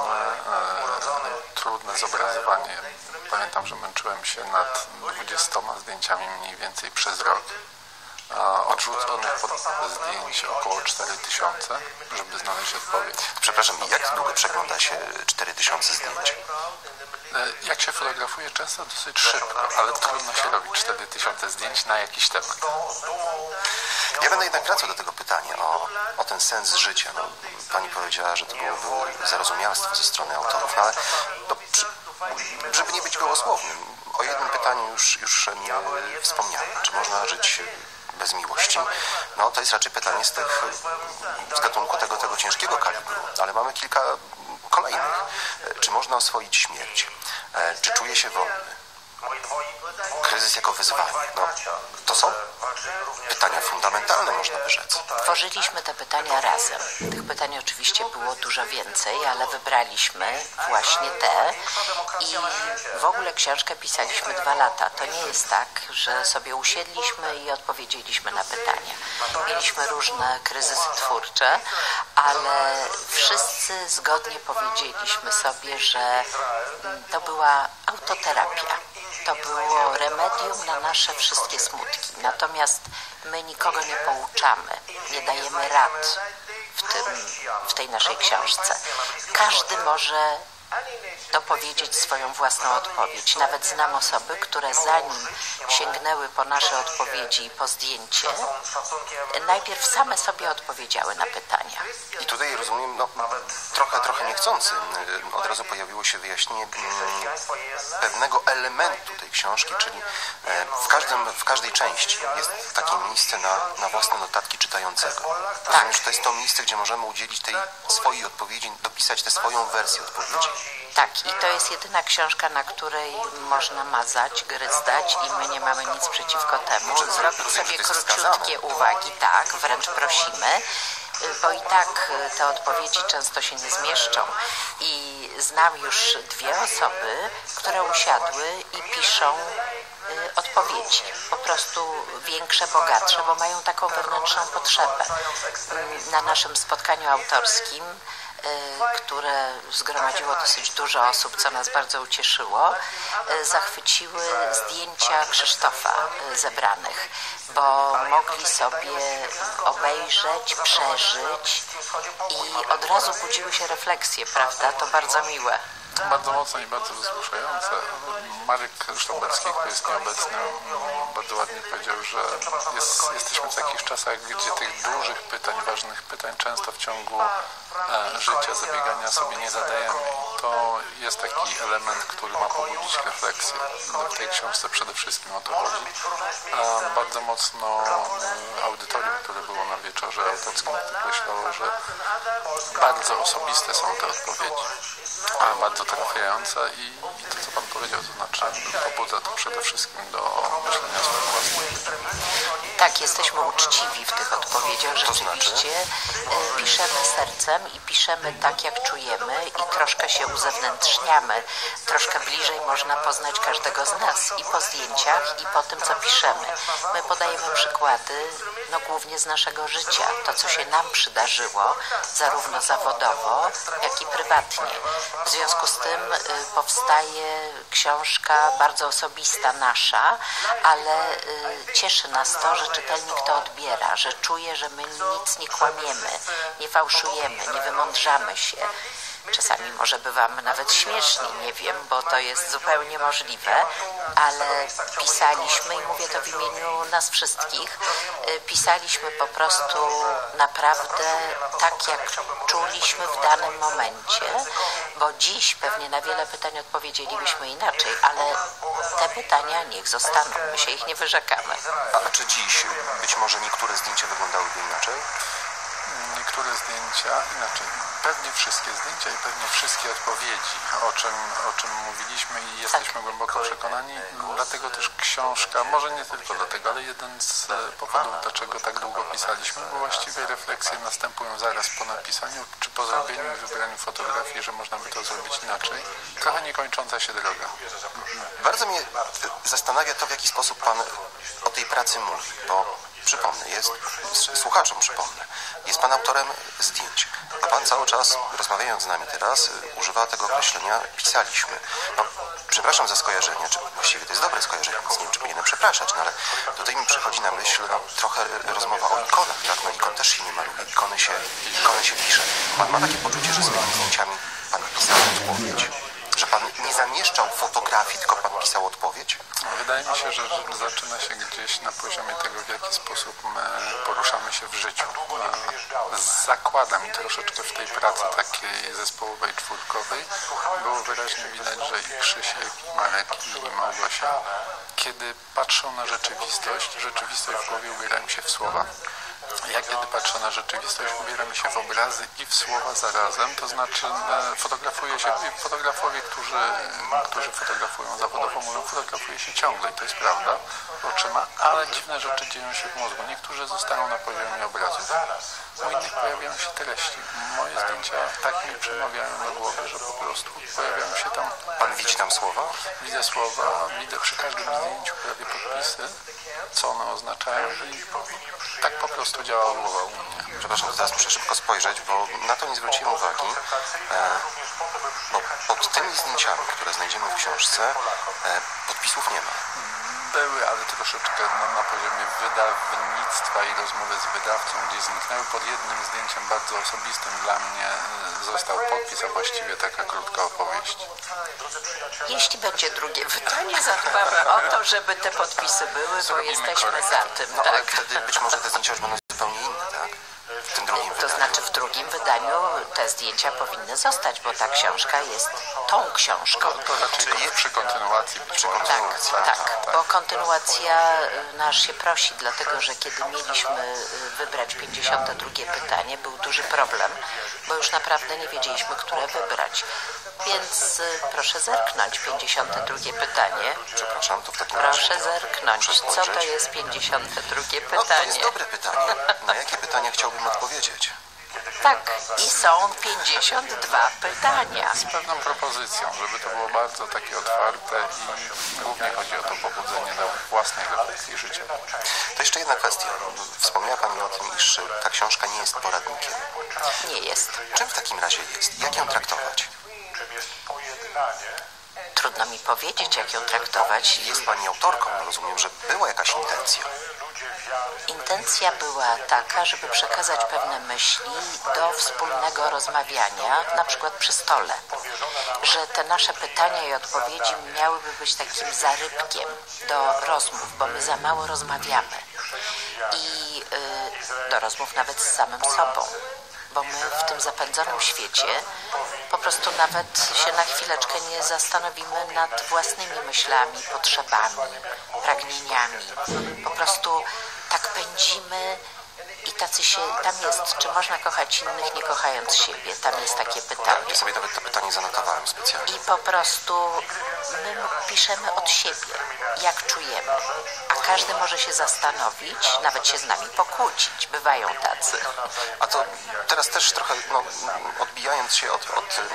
trudne zobrazowanie. Pamiętam, że męczyłem się nad 20 zdjęciami mniej więcej przez rok. Odrzuconych pod zdjęć około 4000, żeby znaleźć odpowiedź. Przepraszam, jak długo przegląda się 4000 zdjęć? Jak się fotografuje, często dosyć szybko, ale trudno się robić 4000 zdjęć na jakiś temat. Ja będę jednak wracał do tego pytania o ten sens życia. No, pani powiedziała, że to byłoby zarozumialstwo ze strony autorów, no ale żeby nie być gołosłownym, o jednym pytaniu już wspomniałem. Czy można żyć bez miłości? No to jest raczej pytanie z gatunku tego ciężkiego kalibru, ale mamy kilka kolejnych. Czy można oswoić śmierć? Czy czuje się wolny? Kryzys jako wyzwanie. No, to są pytania fundamentalne, można by rzec. Tworzyliśmy te pytania razem. Tych pytań oczywiście było dużo więcej, ale wybraliśmy właśnie te i w ogóle książkę pisaliśmy 2 lata. To nie jest tak, że sobie usiedliśmy i odpowiedzieliśmy na pytania. Mieliśmy różne kryzysy twórcze, ale wszyscy zgodnie powiedzieliśmy sobie, że to była autoterapia. To było remedium na nasze wszystkie smutki. Natomiast my nikogo nie pouczamy, nie dajemy rad w tej naszej książce. Każdy może dopowiedzieć swoją własną odpowiedź. Nawet znam osoby, które zanim sięgnęły po nasze odpowiedzi i po zdjęcie, najpierw same sobie odpowiedziały na pytania. I tutaj rozumiem, trochę niechcący, od razu pojawiło się wyjaśnienie pewnego elementu tej książki, czyli w każdej części jest takie miejsce na własne notatki czytającego. Rozumiem, że to jest to miejsce, gdzie możemy udzielić tej swojej odpowiedzi, dopisać tę swoją wersję odpowiedzi. Tak, i to jest jedyna książka, na której można mazać, gryzdać i my nie mamy nic przeciwko temu. Zrobić sobie króciutkie uwagi, tak, wręcz prosimy, bo i tak te odpowiedzi często się nie zmieszczą. I znam już 2 osoby, które usiadły i piszą odpowiedzi, po prostu większe, bogatsze, bo mają taką wewnętrzną potrzebę. Na naszym spotkaniu autorskim, które zgromadziło dosyć dużo osób, co nas bardzo ucieszyło, zachwyciły zdjęcia Krzysztofa zebranych, bo mogli sobie obejrzeć, przeżyć i od razu budziły się refleksje, prawda? To bardzo miłe. Bardzo mocno i bardzo wzruszające. Marek Sztomberski, który jest nieobecny, bardzo ładnie powiedział, że jesteśmy w takich czasach, gdzie tych dużych pytań, ważnych pytań często w ciągu życia, zabiegania sobie nie zadajemy. I to jest taki element, który ma pobudzić refleksję. W tej książce przede wszystkim o to chodzi. Bardzo mocno audytorium, które było na wieczorze autorskim, podkreślało, że bardzo osobiste są te odpowiedzi, bardzo trafiające i to, co Pan powiedział, to znaczy pobudza to przede wszystkim do myślenia swoim własnym. Tak, jesteśmy uczciwi w tych odpowiedziach. Rzeczywiście piszemy sercem i piszemy tak, jak czujemy i troszkę się uzewnętrzniamy. Troszkę bliżej można poznać każdego z nas i po zdjęciach, i po tym, co piszemy. My podajemy przykłady, głównie z naszego życia. To, co się nam przydarzyło, zarówno zawodowo, jak i prywatnie. W związku z tym powstaje książka bardzo osobista nasza, ale cieszy nas to, że czytelnik to odbiera, że czuje, że my nic nie kłamiemy, nie fałszujemy, nie wymądrzamy się. Czasami może bywamy nawet śmieszni, nie wiem, bo to jest zupełnie możliwe, ale pisaliśmy, i mówię to w imieniu nas wszystkich, pisaliśmy po prostu naprawdę tak, jak czuliśmy w danym momencie, bo dziś pewnie na wiele pytań odpowiedzielibyśmy inaczej, ale te pytania niech zostaną, my się ich nie wyrzekamy. A czy dziś być może niektóre zdjęcia wyglądałyby inaczej? Niektóre zdjęcia inaczej. Pewnie wszystkie zdjęcia i pewnie wszystkie odpowiedzi, o czym mówiliśmy i jesteśmy głęboko przekonani. Dlatego też książka, może nie tylko dlatego, ale jeden z powodów, dlaczego tak długo pisaliśmy, bo właściwie refleksje następują zaraz po napisaniu, czy po zrobieniu i wybraniu fotografii, że można by to zrobić inaczej. Trochę niekończąca się droga. Bardzo mnie zastanawia to, w jaki sposób Pan o tej pracy mówi, bo przypomnę, słuchaczom przypomnę, jest Pan autorem zdjęć, a Pan cały czas, rozmawiając z nami teraz, używa tego określenia pisaliśmy. Przepraszam za skojarzenie, czy właściwie to jest dobre skojarzenie, więc nie wiem, czy powinienem przepraszać, ale tutaj mi przychodzi na myśl trochę rozmowa o ikonach, tak? Ikon też się nie maluje, ikony się pisze. Pan ma takie poczucie, że z tymi zdjęciami Pan pisał odpowiedź? Że Pan nie zamieszczał fotografii, tylko Pan pisał odpowiedź? Wydaje mi się, że zaczyna się gdzieś na poziomie tego, w jaki sposób my poruszamy się w życiu. Zakładam i troszeczkę w tej pracy takiej zespołowej, czwórkowej było wyraźnie widać, że i Krzysiek, i Marek, i Małgosia, kiedy patrzą na rzeczywistość w głowie ubierają się w słowa. Ja kiedy patrzę na rzeczywistość, ubieram się w obrazy i w słowa zarazem, to znaczy fotografuję się, fotografowie, którzy fotografują zawodowo, mówią, fotografuję się ciągle i to jest prawda, oczyma, ale dziwne rzeczy dzieją się w mózgu. Niektórzy zostają na poziomie obrazów, u innych pojawiają się treści. Moje zdjęcia tak mi przemawiają do głowy, że po prostu pojawiają się tam... Pan widzi tam słowa? Widzę słowa, widzę przy każdym zdjęciu prawie podpisy, co one oznaczają i tak po prostu działa głowa u mnie. Przepraszam, teraz muszę szybko spojrzeć, bo na to nie zwróciłem uwagi, bo pod tymi zdjęciami, które znajdziemy w książce, podpisów nie ma. Były, ale troszeczkę na poziomie wydawnictwa i rozmowy z wydawcą gdzieś zniknęły. Pod jednym zdjęciem bardzo osobistym dla mnie został podpis, a właściwie taka krótka opowieść. Jeśli będzie drugie pytanie, zadbamy o to, żeby te podpisy były, bo jesteśmy za tym. No, ale wtedy być może te zdjęcia już będą zupełnie inne, tak? W tym drugim wydaniu. To znaczy w drugim wydaniu te zdjęcia powinny zostać, bo ta książka jest tą książką. To raczej przy kontynuacji. Tak, bo kontynuacja nasz się prosi, dlatego że kiedy mieliśmy wybrać 52 pytanie, był duży problem, bo już naprawdę nie wiedzieliśmy, które wybrać. Więc proszę zerknąć, 52 pytanie. Przepraszam, to w takim razie... Proszę zerknąć, co to jest 52 pytanie? No, to jest dobre pytanie. Na jakie pytania chciałbym odpowiedzieć? Tak, i są 52 pytania. Z pewną propozycją, żeby to było bardzo takie otwarte i głównie chodzi o to pobudzenie do własnej refleksji życia. To jeszcze jedna kwestia. Wspomniała Pani o tym, iż ta książka nie jest poradnikiem. Nie jest. Czym w takim razie jest? Jak ją traktować? Trudno mi powiedzieć, jak ją traktować. Jest Pani autorką, rozumiem, że była jakaś intencja. Intencja była taka, żeby przekazać pewne myśli do wspólnego rozmawiania, na przykład przy stole. Że te nasze pytania i odpowiedzi miałyby być takim zarybkiem do rozmów, bo my za mało rozmawiamy. I do rozmów nawet z samym sobą. bo my w tym zapędzonym świecie po prostu nawet się na chwileczkę nie zastanowimy nad własnymi myślami, potrzebami, pragnieniami. Po prostu tak pędzimy i tacy się, tam jest, czy można kochać innych, nie kochając siebie? Tam jest takie pytanie. Ja sobie nawet to pytanie zanotowałem specjalnie. I po prostu my piszemy od siebie, jak czujemy. A każdy może się zastanowić, nawet się z nami pokłócić. Bywają tacy. A to teraz też trochę, odbijając się od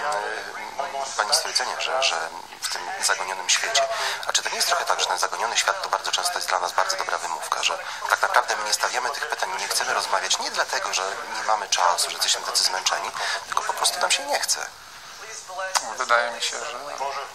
Pani stwierdzenia, że w tym zagonionym świecie. A czy to nie jest trochę tak, że ten zagoniony świat to bardzo często jest dla nas bardzo dobra wymówka, że tak naprawdę my nie stawiamy tych pytań, nie chcemy rozmawiać nie dlatego, że nie mamy czasu, że jesteśmy tacy zmęczeni, tylko po prostu nam się nie chce. Wydaje mi się, że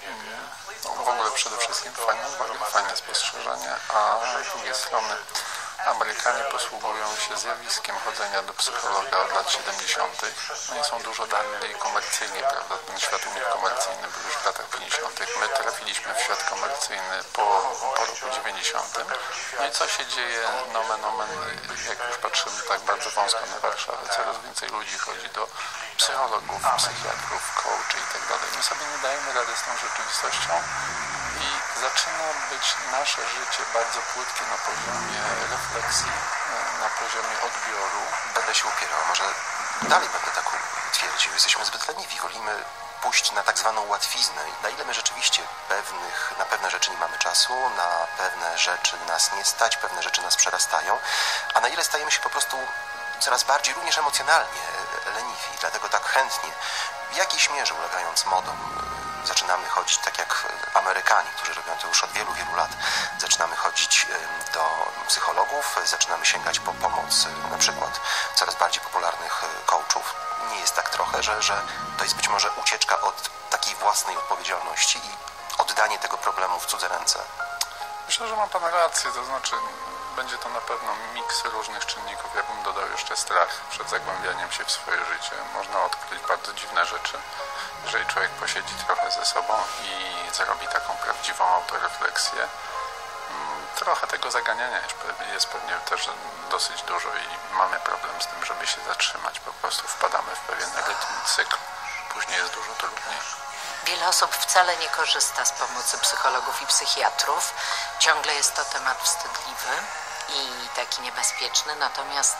w ogóle przede wszystkim fajne spostrzeżenie, a z drugiej strony Amerykanie posługują się zjawiskiem chodzenia do psychologa od lat 70. No i są dużo dalej komercyjnie, prawda? Ten świat komercyjny był już w latach 50. My trafiliśmy w świat komercyjny po roku 90. No i co się dzieje? Nomen, jak już patrzymy tak bardzo wąsko na Warszawę, coraz więcej ludzi chodzi do psychologów, psychiatrów, coachy i tak dalej. My sobie nie dajemy rady z tą rzeczywistością i zaczyna być nasze życie bardzo płytkie na poziomie refleksji, na poziomie odbioru. Będę się upierał, może dalej będę tak twierdził. Jesteśmy zbyt leniwi, wolimy pójść na tak zwaną łatwiznę. Na ile my rzeczywiście na pewne rzeczy nie mamy czasu, na pewne rzeczy nas nie stać, pewne rzeczy nas przerastają, a na ile stajemy się po prostu coraz bardziej, również emocjonalnie leniwi. Dlatego tak chętnie, w jakiejś mierze ulegając modom, zaczynamy chodzić tak jak Amerykanie, którzy robią to już od wielu, wielu lat. Zaczynamy chodzić do psychologów, zaczynamy sięgać po pomoc na przykład coraz bardziej popularnych coachów. Nie jest tak trochę, że to jest być może ucieczka od takiej własnej odpowiedzialności i oddanie tego problemu w cudze ręce. Myślę, że ma Pan rację, to znaczy będzie to na pewno miks różnych czynników. Ja bym dodał jeszcze strach przed zagłębianiem się w swoje życie. Można odkryć bardzo dziwne rzeczy, jeżeli człowiek posiedzi trochę ze sobą i zrobi taką prawdziwą autorefleksję. Trochę tego zaganiania jest pewnie też dosyć dużo i mamy problem z tym, żeby się zatrzymać. Po prostu wpadamy w pewien rytm, cykl. Później jest dużo trudniej. Wiele osób wcale nie korzysta z pomocy psychologów i psychiatrów. Ciągle jest to temat wstydliwy i taki niebezpieczny, natomiast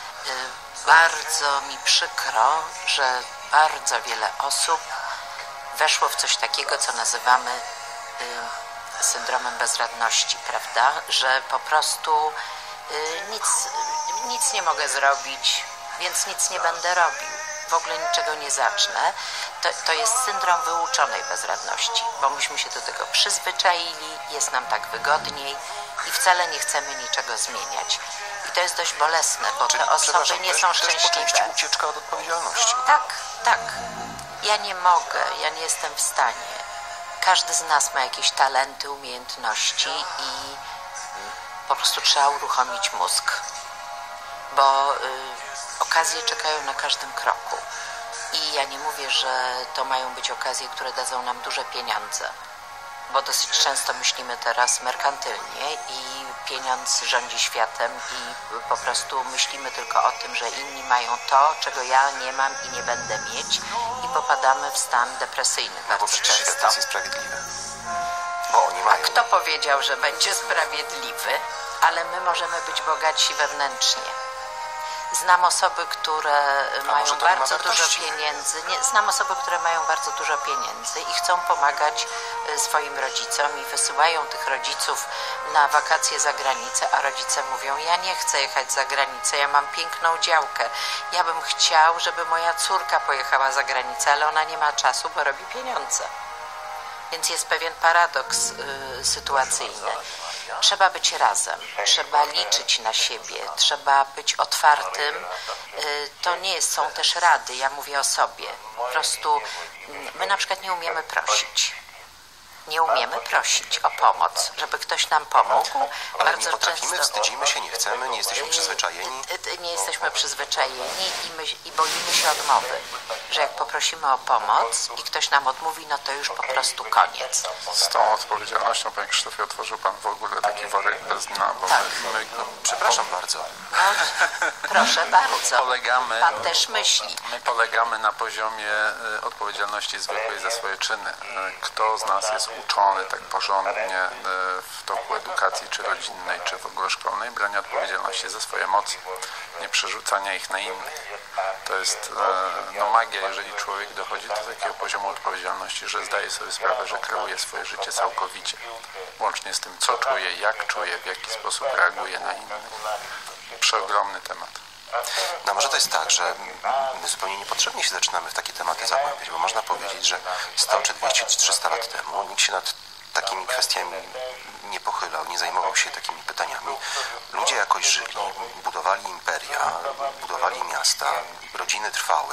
bardzo mi przykro, że bardzo wiele osób weszło w coś takiego, co nazywamy syndromem bezradności, prawda? Że po prostu nic nie mogę zrobić, więc nic nie będę robił. W ogóle niczego nie zacznę. To jest syndrom wyuczonej bezradności, bo myśmy się do tego przyzwyczaili, jest nam tak wygodniej i wcale nie chcemy niczego zmieniać. I to jest dość bolesne, bo te osoby nie są szczęśliwe. Ucieczka od odpowiedzialności. Tak. Ja nie mogę, ja nie jestem w stanie. Każdy z nas ma jakieś talenty, umiejętności i po prostu trzeba uruchomić mózg, bo okazje czekają na każdym kroku. I ja nie mówię, że to mają być okazje, które dadzą nam duże pieniądze, bo dosyć często myślimy teraz merkantylnie i pieniądz rządzi światem i po prostu myślimy tylko o tym, że inni mają to, czego ja nie mam i nie będę mieć i popadamy w stan depresyjny bardzo bo przecież często. świat jest niesprawiedliwy. Bo oni mają... A kto powiedział, że będzie sprawiedliwy? Ale my możemy być bogaci wewnętrznie. Znam osoby, które mają bardzo dużo pieniędzy. Znam osoby, które mają bardzo dużo pieniędzy i chcą pomagać swoim rodzicom i wysyłają tych rodziców na wakacje za granicę, a rodzice mówią: ja nie chcę jechać za granicę, ja mam piękną działkę. Ja bym chciał, żeby moja córka pojechała za granicę, ale ona nie ma czasu, bo robi pieniądze. Więc jest pewien paradoks sytuacyjny. Trzeba być razem, trzeba liczyć na siebie, trzeba być otwartym. To nie są też rady, ja mówię o sobie. Po prostu my na przykład nie umiemy prosić. Nie umiemy prosić o pomoc, żeby ktoś nam pomógł. Ale nie potrafimy, wstydzimy się, nie chcemy, nie jesteśmy przyzwyczajeni. Nie jesteśmy przyzwyczajeni i boimy się odmowy. Że jak poprosimy o pomoc i ktoś nam odmówi, no to już po prostu koniec. Z tą odpowiedzialnością, panie Krzysztofie, otworzył pan w ogóle taki worek bez dna, bo tak. Przepraszam bardzo. Proszę bardzo. Polegamy, pan też myśli. My polegamy na poziomie odpowiedzialności zwykłej za swoje czyny. Kto z nas jest uczony tak porządnie w toku edukacji, czy rodzinnej, czy w ogóle szkolnej, brania odpowiedzialności za swoje emocje, nie przerzucania ich na innych. To jest magia, jeżeli człowiek dochodzi do takiego poziomu odpowiedzialności, że zdaje sobie sprawę, że kreuje swoje życie całkowicie. Łącznie z tym, co czuje, jak czuje, w jaki sposób reaguje na innych. Przeogromny temat. No może to jest tak, że my zupełnie niepotrzebnie się zaczynamy w takie tematy zagłębiać, bo można powiedzieć, że 100 czy 200 czy 300 lat temu nikt się nad takimi kwestiami nie pochylał, nie zajmował się takimi pytaniami. Ludzie jakoś żyli, budowali imperia, budowali miasta, rodziny trwały,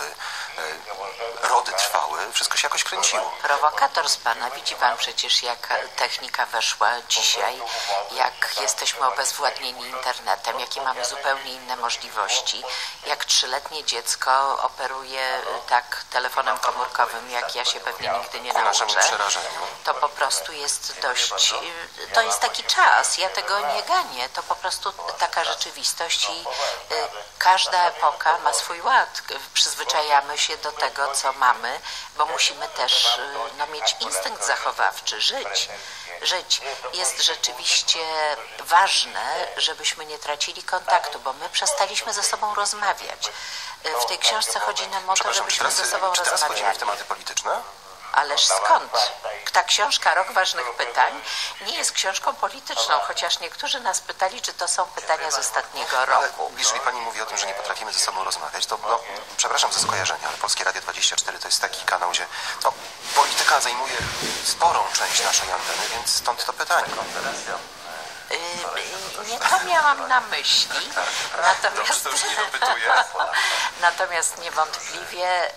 rody trwały, wszystko się jakoś kręciło. Prowokator z pana, widzi pan przecież, jak technika weszła dzisiaj, jak jesteśmy obezwładnieni internetem, jakie mamy zupełnie inne możliwości, jak 3-letnie dziecko operuje tak telefonem komórkowym, jak ja się pewnie nigdy nie nauczę. To po prostu jest dość, to jest taki czas, ja tego nie ganię, to po prostu taka rzeczywistość i każda epoka ma swój ład. Przyzwyczajamy się do tego, co mamy, bo musimy też mieć instynkt zachowawczy, żyć. Jest rzeczywiście ważne, żebyśmy nie tracili kontaktu, bo my przestaliśmy ze sobą rozmawiać. W tej książce chodzi nam o to, żebyśmy ze sobą rozmawiali. Teraz wchodzimy w tematy polityczne? Ależ skąd? Ta książka Rok Ważnych Pytań nie jest książką polityczną, chociaż niektórzy nas pytali, czy to są pytania z ostatniego roku. Ale jeżeli pani mówi o tym, że nie potrafimy ze sobą rozmawiać, to przepraszam za skojarzenie, ale Polskie Radio 24 to jest taki kanał, gdzie polityka zajmuje sporą część naszej anteny, więc stąd to pytanie. Nie to miałam na myśli, natomiast niewątpliwie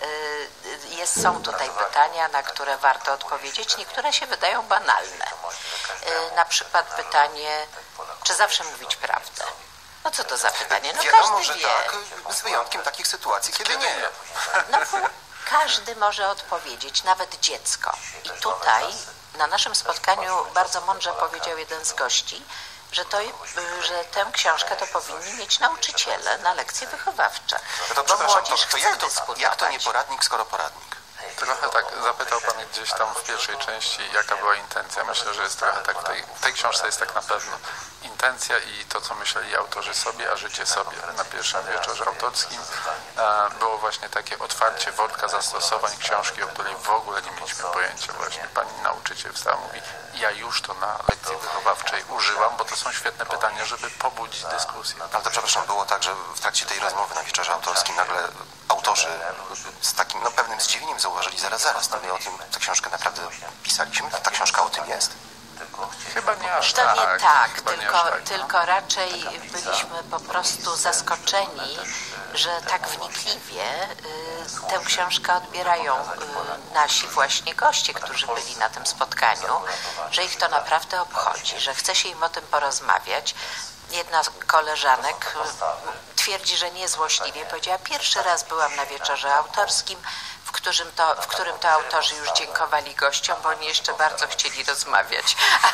są tutaj pytania, na które warto odpowiedzieć. Niektóre się wydają banalne. Na przykład pytanie, czy zawsze mówić prawdę? No co to za pytanie? No wiadomo, każdy że wie. tak, z wyjątkiem takich sytuacji, kiedy nie. No każdy może odpowiedzieć, nawet dziecko. I tutaj na naszym spotkaniu bardzo mądrze powiedział jeden z gości, że tę książkę to powinni mieć nauczyciele na lekcje wychowawcze. No to przepraszam, jak to nie poradnik, skoro poradnik? Trochę tak, zapytał pan jgdzieś tam w pierwszej części, jaka była intencja. Myślę, że jest trochę tak, w tej książce jest tak na pewno intencja i to, co myśleli autorzy sobie, a życie sobie. Na pierwszym wieczorze autorskim było właśnie takie otwarcie worka zastosowań książki, o której w ogóle nie mieliśmy pojęcia. Właśnie pani nauczyciel wstała, mówi, ja już to na lekcji wychowawczej użyłam, bo to są świetne pytania, żeby pobudzić dyskusję. Ale to przepraszam, było tak, że w trakcie tej rozmowy na wieczorze autorskim nagle autorzy z takim pewnym zdziwieniem zauważyli, zaraz, my o tym tę książkę naprawdę pisaliśmy, ta książka o tym jest? Chyba nie aż to tak. Nie tak, Chyba tylko raczej byliśmy po prostu zaskoczeni, że tak wnikliwie tę książkę odbierają nasi właśnie goście, którzy byli na tym spotkaniu, że ich to naprawdę obchodzi, że chce się im o tym porozmawiać. Jedna z koleżanek twierdzi, że niezłośliwie powiedziała, pierwszy raz byłam na wieczorze autorskim, w którym to autorzy już dziękowali gościom, bo oni jeszcze bardzo chcieli rozmawiać.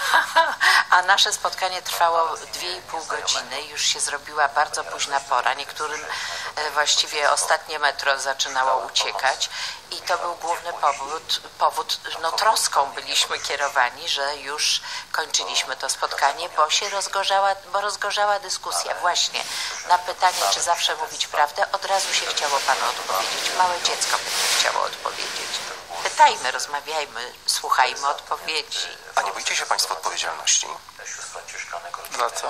A nasze spotkanie trwało 2,5 godziny, już się zrobiła bardzo późna pora. Niektórym właściwie ostatnie metro zaczynało uciekać i to był główny powód, troską byliśmy kierowani, że już kończyliśmy to spotkanie, bo rozgorzała dyskusja. Właśnie na pytanie, czy zawsze mówić prawdę, od razu się chciało panu odpowiedzieć. Małe dziecko by nie chciało odpowiedzieć. Pytajmy, rozmawiajmy, słuchajmy odpowiedzi. A nie boicie się państwo odpowiedzialności? Za co?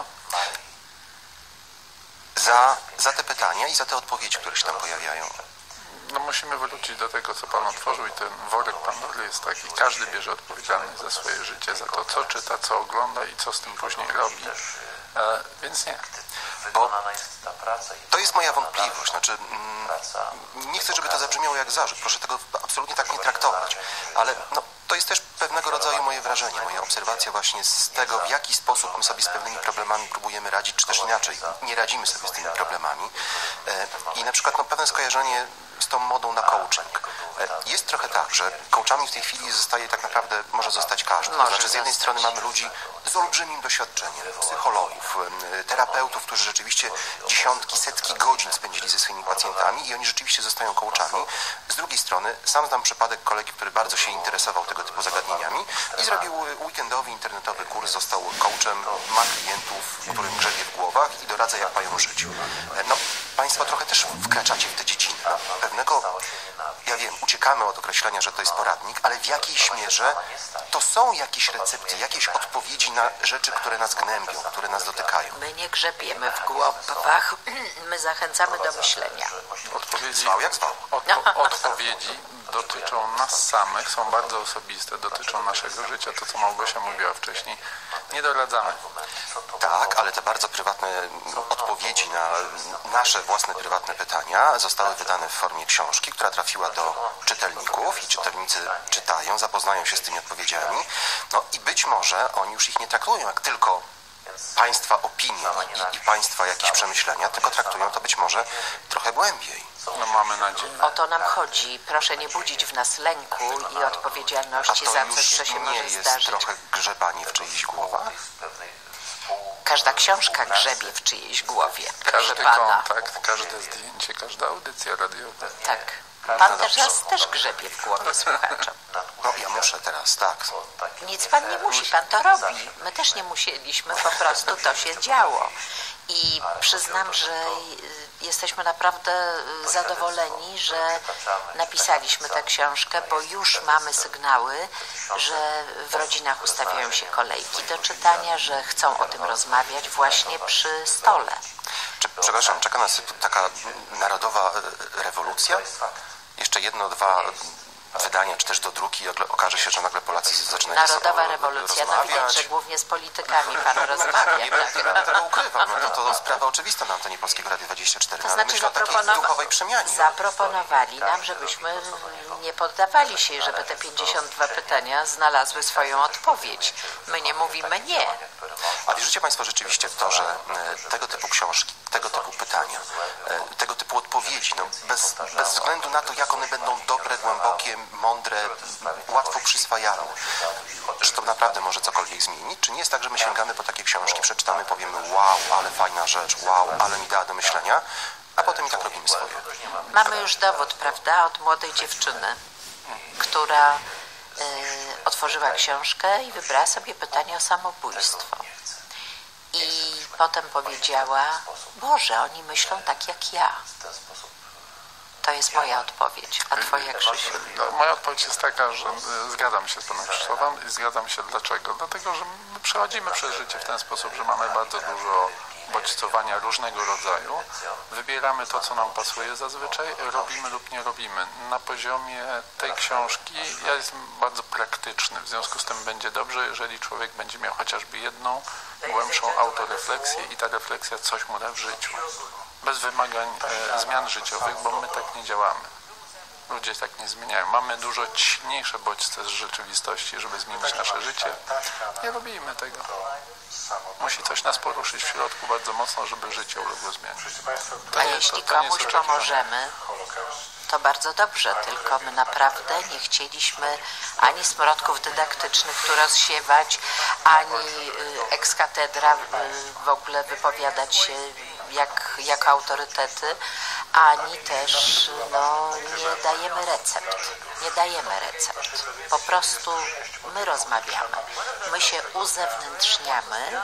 Za te pytania i za te odpowiedzi, które się tam pojawiają. No musimy wrócić do tego, co pan otworzył i ten worek Pandory jest taki. Każdy bierze odpowiedzialność za swoje życie, za to, co czyta, co ogląda i co z tym później robi. Więc nie. Bo to jest moja wątpliwość. Znaczy, nie chcę, żeby to zabrzmiało jak zarzut. Proszę tego absolutnie tak nie traktować. Ale to jest też pewnego rodzaju moje wrażenie. wrażenie, moja obserwacja właśnie z tego, w jaki sposób my sobie z pewnymi problemami próbujemy radzić, czy też inaczej, nie radzimy sobie z tymi problemami. I na przykład pewne skojarzenie z tą modą na coaching. Jest trochę tak, że coachami w tej chwili zostaje tak naprawdę, może zostać każdy. To znaczy z jednej strony mamy ludzi z olbrzymim doświadczeniem, psychologów, terapeutów, którzy rzeczywiście dziesiątki, setki godzin spędzili ze swoimi pacjentami i oni rzeczywiście zostają coachami. Z drugiej strony sam znam przypadek kolegi, który bardzo się interesował tego typu zagadnieniami i zrobił weekendowy, internetowy kurs, został coachem, ma klientów, którym grzebie w głowach i doradza, jak mają żyć. Państwo trochę też wkraczacie w tę dziedzinę. Pewnego, ja wiem, uciekamy od określenia, że to jest poradnik, ale w jakiejś mierze to są jakieś recepty, jakieś odpowiedzi na rzeczy, które nas gnębią, które nas dotykają. My nie grzebiemy w głowach, my zachęcamy do myślenia. Odpowiedzi dotyczą nas samych, są bardzo osobiste, dotyczą naszego życia, to co Małgosia mówiła wcześniej. Nie doradzamy. Tak, ale te bardzo prywatne odpowiedzi na nasze własne prywatne pytania zostały wydane w formie książki, która trafiła do czytelników i czytelnicy czytają, zapoznają się z tymi odpowiedziami. I być może oni już ich nie traktują jak tylko Państwa opinie i Państwa jakieś przemyślenia, tylko traktują to być może trochę głębiej. Mamy nadzieję. O to nam chodzi. Proszę nie budzić w nas lęku i odpowiedzialności za coś, co się może zdarzyć. A to już nie jest trochę grzebanie w czyichś głowach? Każda książka grzebie w czyjejś głowie. Każdy kontakt, każde zdjęcie, każda audycja radiowa. Tak. Pan też grzebie w głowie słuchaczom. Ja muszę teraz, tak. Nic pan nie musi, pan to robi. My też nie musieliśmy, po prostu to się działo. I przyznam, że jesteśmy naprawdę zadowoleni, że napisaliśmy tę książkę, bo już mamy sygnały, że w rodzinach ustawiają się kolejki do czytania, że chcą o tym rozmawiać właśnie przy stole. Przepraszam, czeka nas taka narodowa rewolucja? Jeszcze jedno, dwa wydania, czy też do druki i okaże się, że nagle Polacy zaczynają Narodowa rewolucja, no widać, że głównie z politykami pan rozmawia. Nie będę tego ukrywał, to sprawa oczywista na antenie Polskiego Radia 24, to znaczy, myślę o takiej duchowej przemianie. Zaproponowali nam, żebyśmy nie poddawali się, żeby te 52 pytania znalazły swoją odpowiedź. My nie mówimy nie. A wierzycie Państwo rzeczywiście w to, że tego typu książki, tego typu pytania, tego typu odpowiedzi, bez względu na to, jak one będą dobre, głębokie, mądre, łatwo przyswajalne, że to naprawdę może cokolwiek zmienić? Czy nie jest tak, że my sięgamy po takie książki, przeczytamy, powiemy wow, ale fajna rzecz, wow, ale mi dała do myślenia, a potem i tak robimy swoje? Mamy już dowód, prawda, od młodej dziewczyny, która otworzyła książkę i wybrała sobie pytanie o samobójstwo. I potem powiedziała, Boże, oni myślą tak jak ja. To jest moja odpowiedź. A twoja, Krzysiu? Moja odpowiedź jest taka, że zgadzam się z panem Krzysztofem i zgadzam się dlaczego. Dlatego, że my przechodzimy przez życie w ten sposób, że mamy bardzo dużo bodźcowania różnego rodzaju. Wybieramy to, co nam pasuje zazwyczaj, robimy lub nie robimy. Na poziomie tej książki ja jestem bardzo praktyczny, w związku z tym będzie dobrze, jeżeli człowiek będzie miał chociażby jedną głębszą autorefleksję i ta refleksja coś mu da w życiu. Bez wymagań zmian życiowych, bo my tak nie działamy. Ludzie tak nie zmieniają. Mamy dużo silniejsze bodźce z rzeczywistości, żeby zmienić nasze życie. Nie robimy tego. Musi coś nas poruszyć w środku bardzo mocno, żeby życie uległo zmianie. A jeśli komuś pomożemy, to bardzo dobrze, tylko my naprawdę nie chcieliśmy ani smrodków dydaktycznych tu rozsiewać, ani ex cathedra w ogóle wypowiadać się jako autorytety, ani też nie dajemy recept. Nie dajemy recept. Po prostu my rozmawiamy. My się uzewnętrzniamy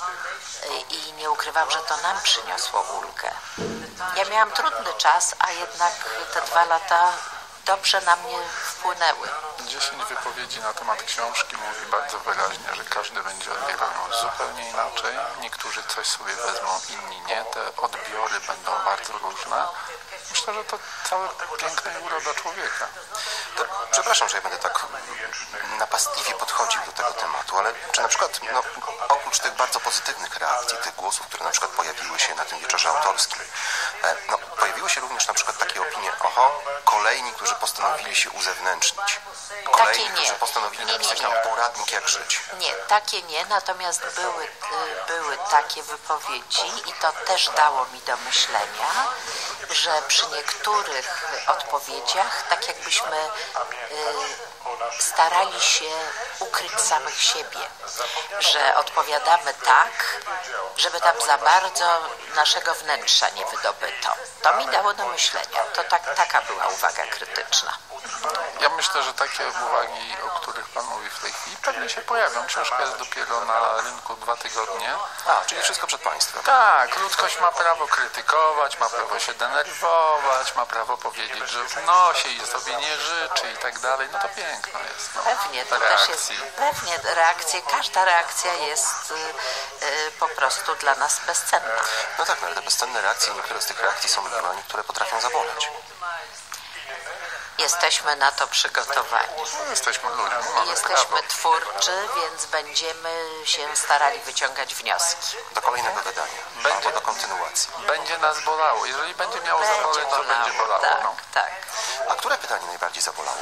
i nie ukrywam, że to nam przyniosło ulgę. Ja miałam trudny czas, a jednak te 2 lata dobrze na mnie wpłynęły. 10 wypowiedzi na temat książki mówi bardzo wyraźnie, że każdy będzie odbierał ją zupełnie inaczej. Niektórzy coś sobie wezmą, inni nie. Te odbiory będą bardzo różne. Myślę, że to całe piękno i uroda człowieka. Przepraszam, że ja będę tak napastliwie podchodził do tego tematu, ale czy na przykład oprócz tych bardzo pozytywnych reakcji, tych głosów, które na przykład pojawiły się na tym wieczorze autorskim, pojawiły pojawiły się również na przykład takie opinie, kolejni, którzy postanowili się uzewnętrznić. Kolejni, którzy postanowili napisać nam poradnik, jak żyć. Nie, takie nie, natomiast były takie wypowiedzi i to też dało mi do myślenia, że przy niektórych odpowiedziach tak jakbyśmy starali się ukryć samych siebie, że odpowiadamy tak, żeby tam za bardzo naszego wnętrza nie wydobyto. To mi dało do myślenia. To taka była uwaga krytyczna. Ja myślę, że takie uwagi, o których Pan mówi w tej chwili, pewnie się pojawią. Książka jest dopiero na rynku 2 tygodnie. Czyli wszystko przed państwem. Tak, ludzkość ma prawo krytykować, ma prawo się denerwować, ma prawo powiedzieć, że w nosie i sobie nie życzy i tak dalej. No to piękno jest. No. Pewnie, to też jest, pewnie każda reakcja jest po prostu dla nas bezcenna. No tak, ale te bezcenne reakcje, niektóre z tych reakcji są miłe, a niektóre potrafią zaboleć. Jesteśmy na to przygotowani. Jesteśmy ludźmi, jesteśmy twórczy, więc będziemy się starali wyciągać wnioski. Do kolejnego wydania, albo do kontynuacji. Będzie nas bolało. Jeżeli będzie miało zaboleć, to będzie bolało. Tak, no. tak. A które pytanie najbardziej zabolało?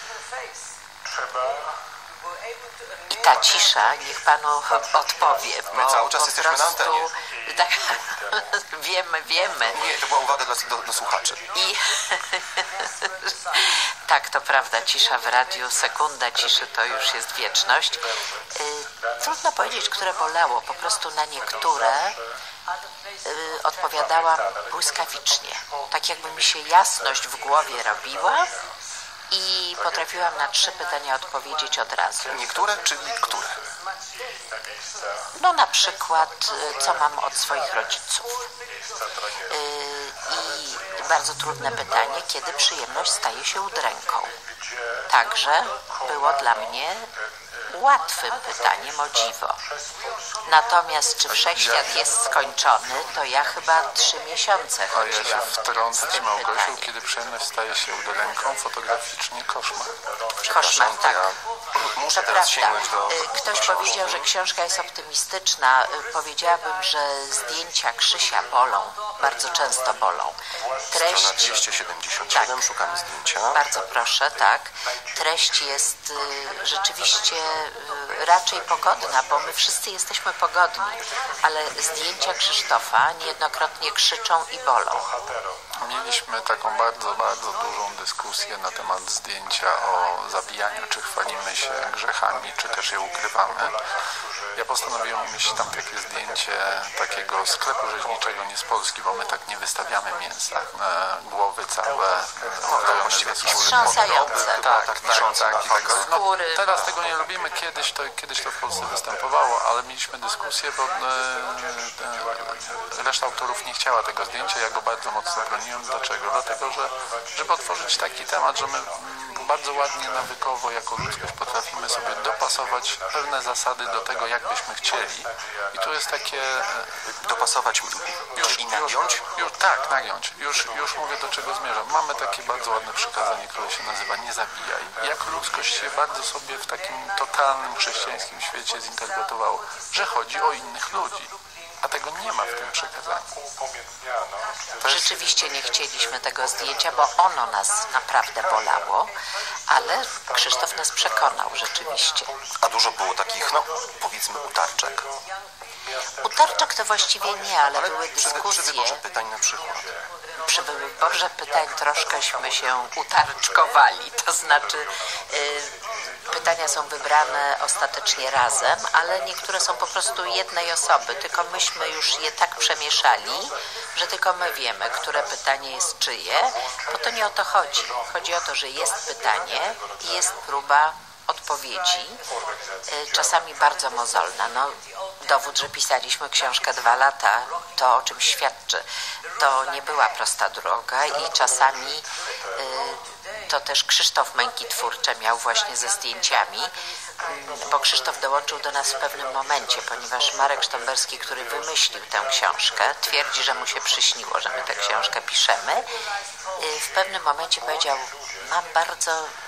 I ta cisza, niech Panu odpowie. My cały czas jesteśmy na antenie. Tak, wiemy. Nie, to była uwaga do słuchaczy. Tak, to prawda, cisza w radiu, sekunda ciszy to już jest wieczność. Trudno powiedzieć, które bolało. Po prostu na niektóre odpowiadałam błyskawicznie. Tak jakby mi się jasność w głowie robiła i potrafiłam na 3 pytania odpowiedzieć od razu. Niektóre, czyli które? No na przykład, co mam od swoich rodziców. I bardzo trudne pytanie, kiedy przyjemność staje się udręką. Także było dla mnie łatwym pytaniem, o dziwo. Natomiast czy wszechświat jest skończony, to ja chyba 3 miesiące chodziłam. A ja się wtrącę z Małgosią, kiedy przyjemność staje się udręką, fotograficznie koszmar. Koszmar, tak. Muszę to teraz prawda. sięgnąć do Ktoś powiedział, że książka jest optymistyczna. Powiedziałabym, że zdjęcia Krzysia bolą. Bardzo często bolą. Strona 277, szukamy zdjęcia. Bardzo proszę, tak. Treść jest rzeczywiście raczej pogodna, bo my wszyscy jesteśmy pogodni, ale zdjęcia Krzysztofa niejednokrotnie krzyczą i bolą. Mieliśmy taką bardzo, bardzo dużą dyskusję na temat zdjęcia o zabijaniu, czy chwalimy się grzechami, czy też je ukrywamy. Ja postanowiłem umieścić tam takie zdjęcie takiego sklepu rzeźniczego, nie z Polski, bo my tak nie wystawiamy mięsa. Głowy całe, okrojone ze skóry. Wstrząsające. Tak. No, teraz tego nie robimy, kiedyś to w Polsce występowało, ale mieliśmy dyskusję, bo reszta autorów nie chciała tego zdjęcia, ja go bardzo mocno broniłem. Dlaczego? Dlatego, że żeby otworzyć taki temat, że my bardzo ładnie, nawykowo jako ludzkość potrafimy sobie dopasować pewne zasady do tego, jak byśmy chcieli. I tu jest takie... Dopasować, czyli nagiąć? Tak, nagiąć. Już mówię, do czego zmierzam. Mamy takie bardzo ładne przykazanie, które się nazywa nie zabijaj. Jak ludzkość się bardzo sobie w takim totalnym chrześcijańskim świecie zinterpretowało, że chodzi o innych ludzi. A tego nie ma w tym przekazaniu. Rzeczywiście nie chcieliśmy tego zdjęcia, bo ono nas naprawdę bolało, ale Krzysztof nas przekonał rzeczywiście. A dużo było takich, powiedzmy, utarczek. Utarczek to właściwie nie, ale były dyskusje. Przy wyborze pytań na przykład. Przy wyborze pytań troszkęśmy się utarczkowali, to znaczy pytania są wybrane ostatecznie razem, ale niektóre są po prostu jednej osoby, tylko myśmy już je tak przemieszali, że tylko my wiemy, które pytanie jest czyje, bo to nie o to chodzi. Chodzi o to, że jest pytanie i jest próba odpowiedzi, czasami bardzo mozolna. Dowód, że pisaliśmy książkę 2 lata, to o czym świadczy. To nie była prosta droga i czasami to też Krzysztof męki twórcze miał właśnie ze zdjęciami, bo Krzysztof dołączył do nas w pewnym momencie, ponieważ Marek Sztomberski, który wymyślił tę książkę, twierdzi, że mu się przyśniło, że my tę książkę piszemy. W pewnym momencie powiedział, mam bardzo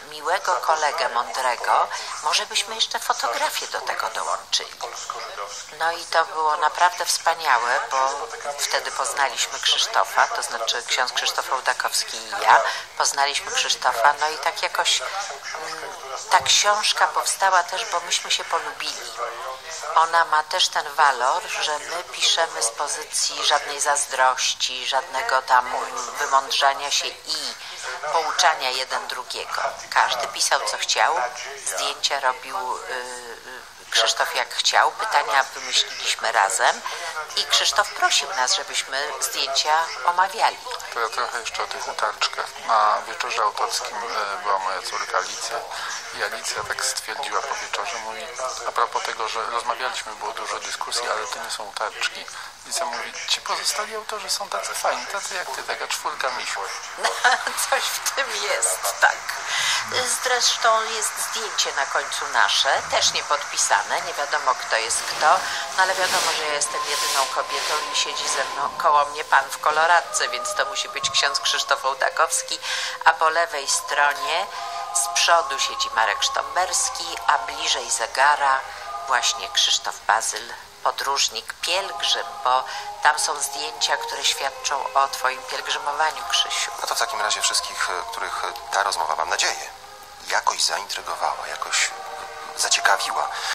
miłego kolegę mądrego, może byśmy jeszcze fotografię do tego dołączyli. No i to było naprawdę wspaniałe, bo wtedy poznaliśmy Krzysztofa, to znaczy ksiądz Krzysztof Ołdakowski i ja poznaliśmy Krzysztofa, no i tak jakoś ta książka powstała też, bo myśmy się polubili. Ona ma też ten walor, że my piszemy z pozycji żadnej zazdrości, żadnego tam wymądrzania się i pouczania jeden drugiego. Każdy pisał co chciał, zdjęcia robił Krzysztof jak chciał, pytania wymyśliliśmy razem i Krzysztof prosił nas, żebyśmy zdjęcia omawiali. To ja trochę jeszcze o tych utarczkach. Na wieczorze autorskim była moja córka Alicja i Alicja tak stwierdziła po wieczorze, mówi, a propos tego, że rozmawialiśmy, było dużo dyskusji, ale to nie są utarczki. Alicja mówi, ci pozostali autorzy są tacy fajni, tacy jak ty, taka czwórka misiów. Coś w tym jest, tak. Zresztą jest zdjęcie na końcu nasze, też nie podpisane, nie wiadomo kto jest kto, no ale wiadomo, że ja jestem jedyną kobietą i siedzi ze mną koło mnie pan w koloradce, więc to musi być ksiądz Krzysztof Ołdakowski, a po lewej stronie z przodu siedzi Marek Sztomberski, a bliżej zegara właśnie Krzysztof Bazyl, podróżnik, pielgrzym, bo tam są zdjęcia, które świadczą o twoim pielgrzymowaniu, Krzysiu. No to w takim razie wszystkich, których ta rozmowa, mam nadzieję, jakoś zaintrygowała, jakoś zaciekawiła.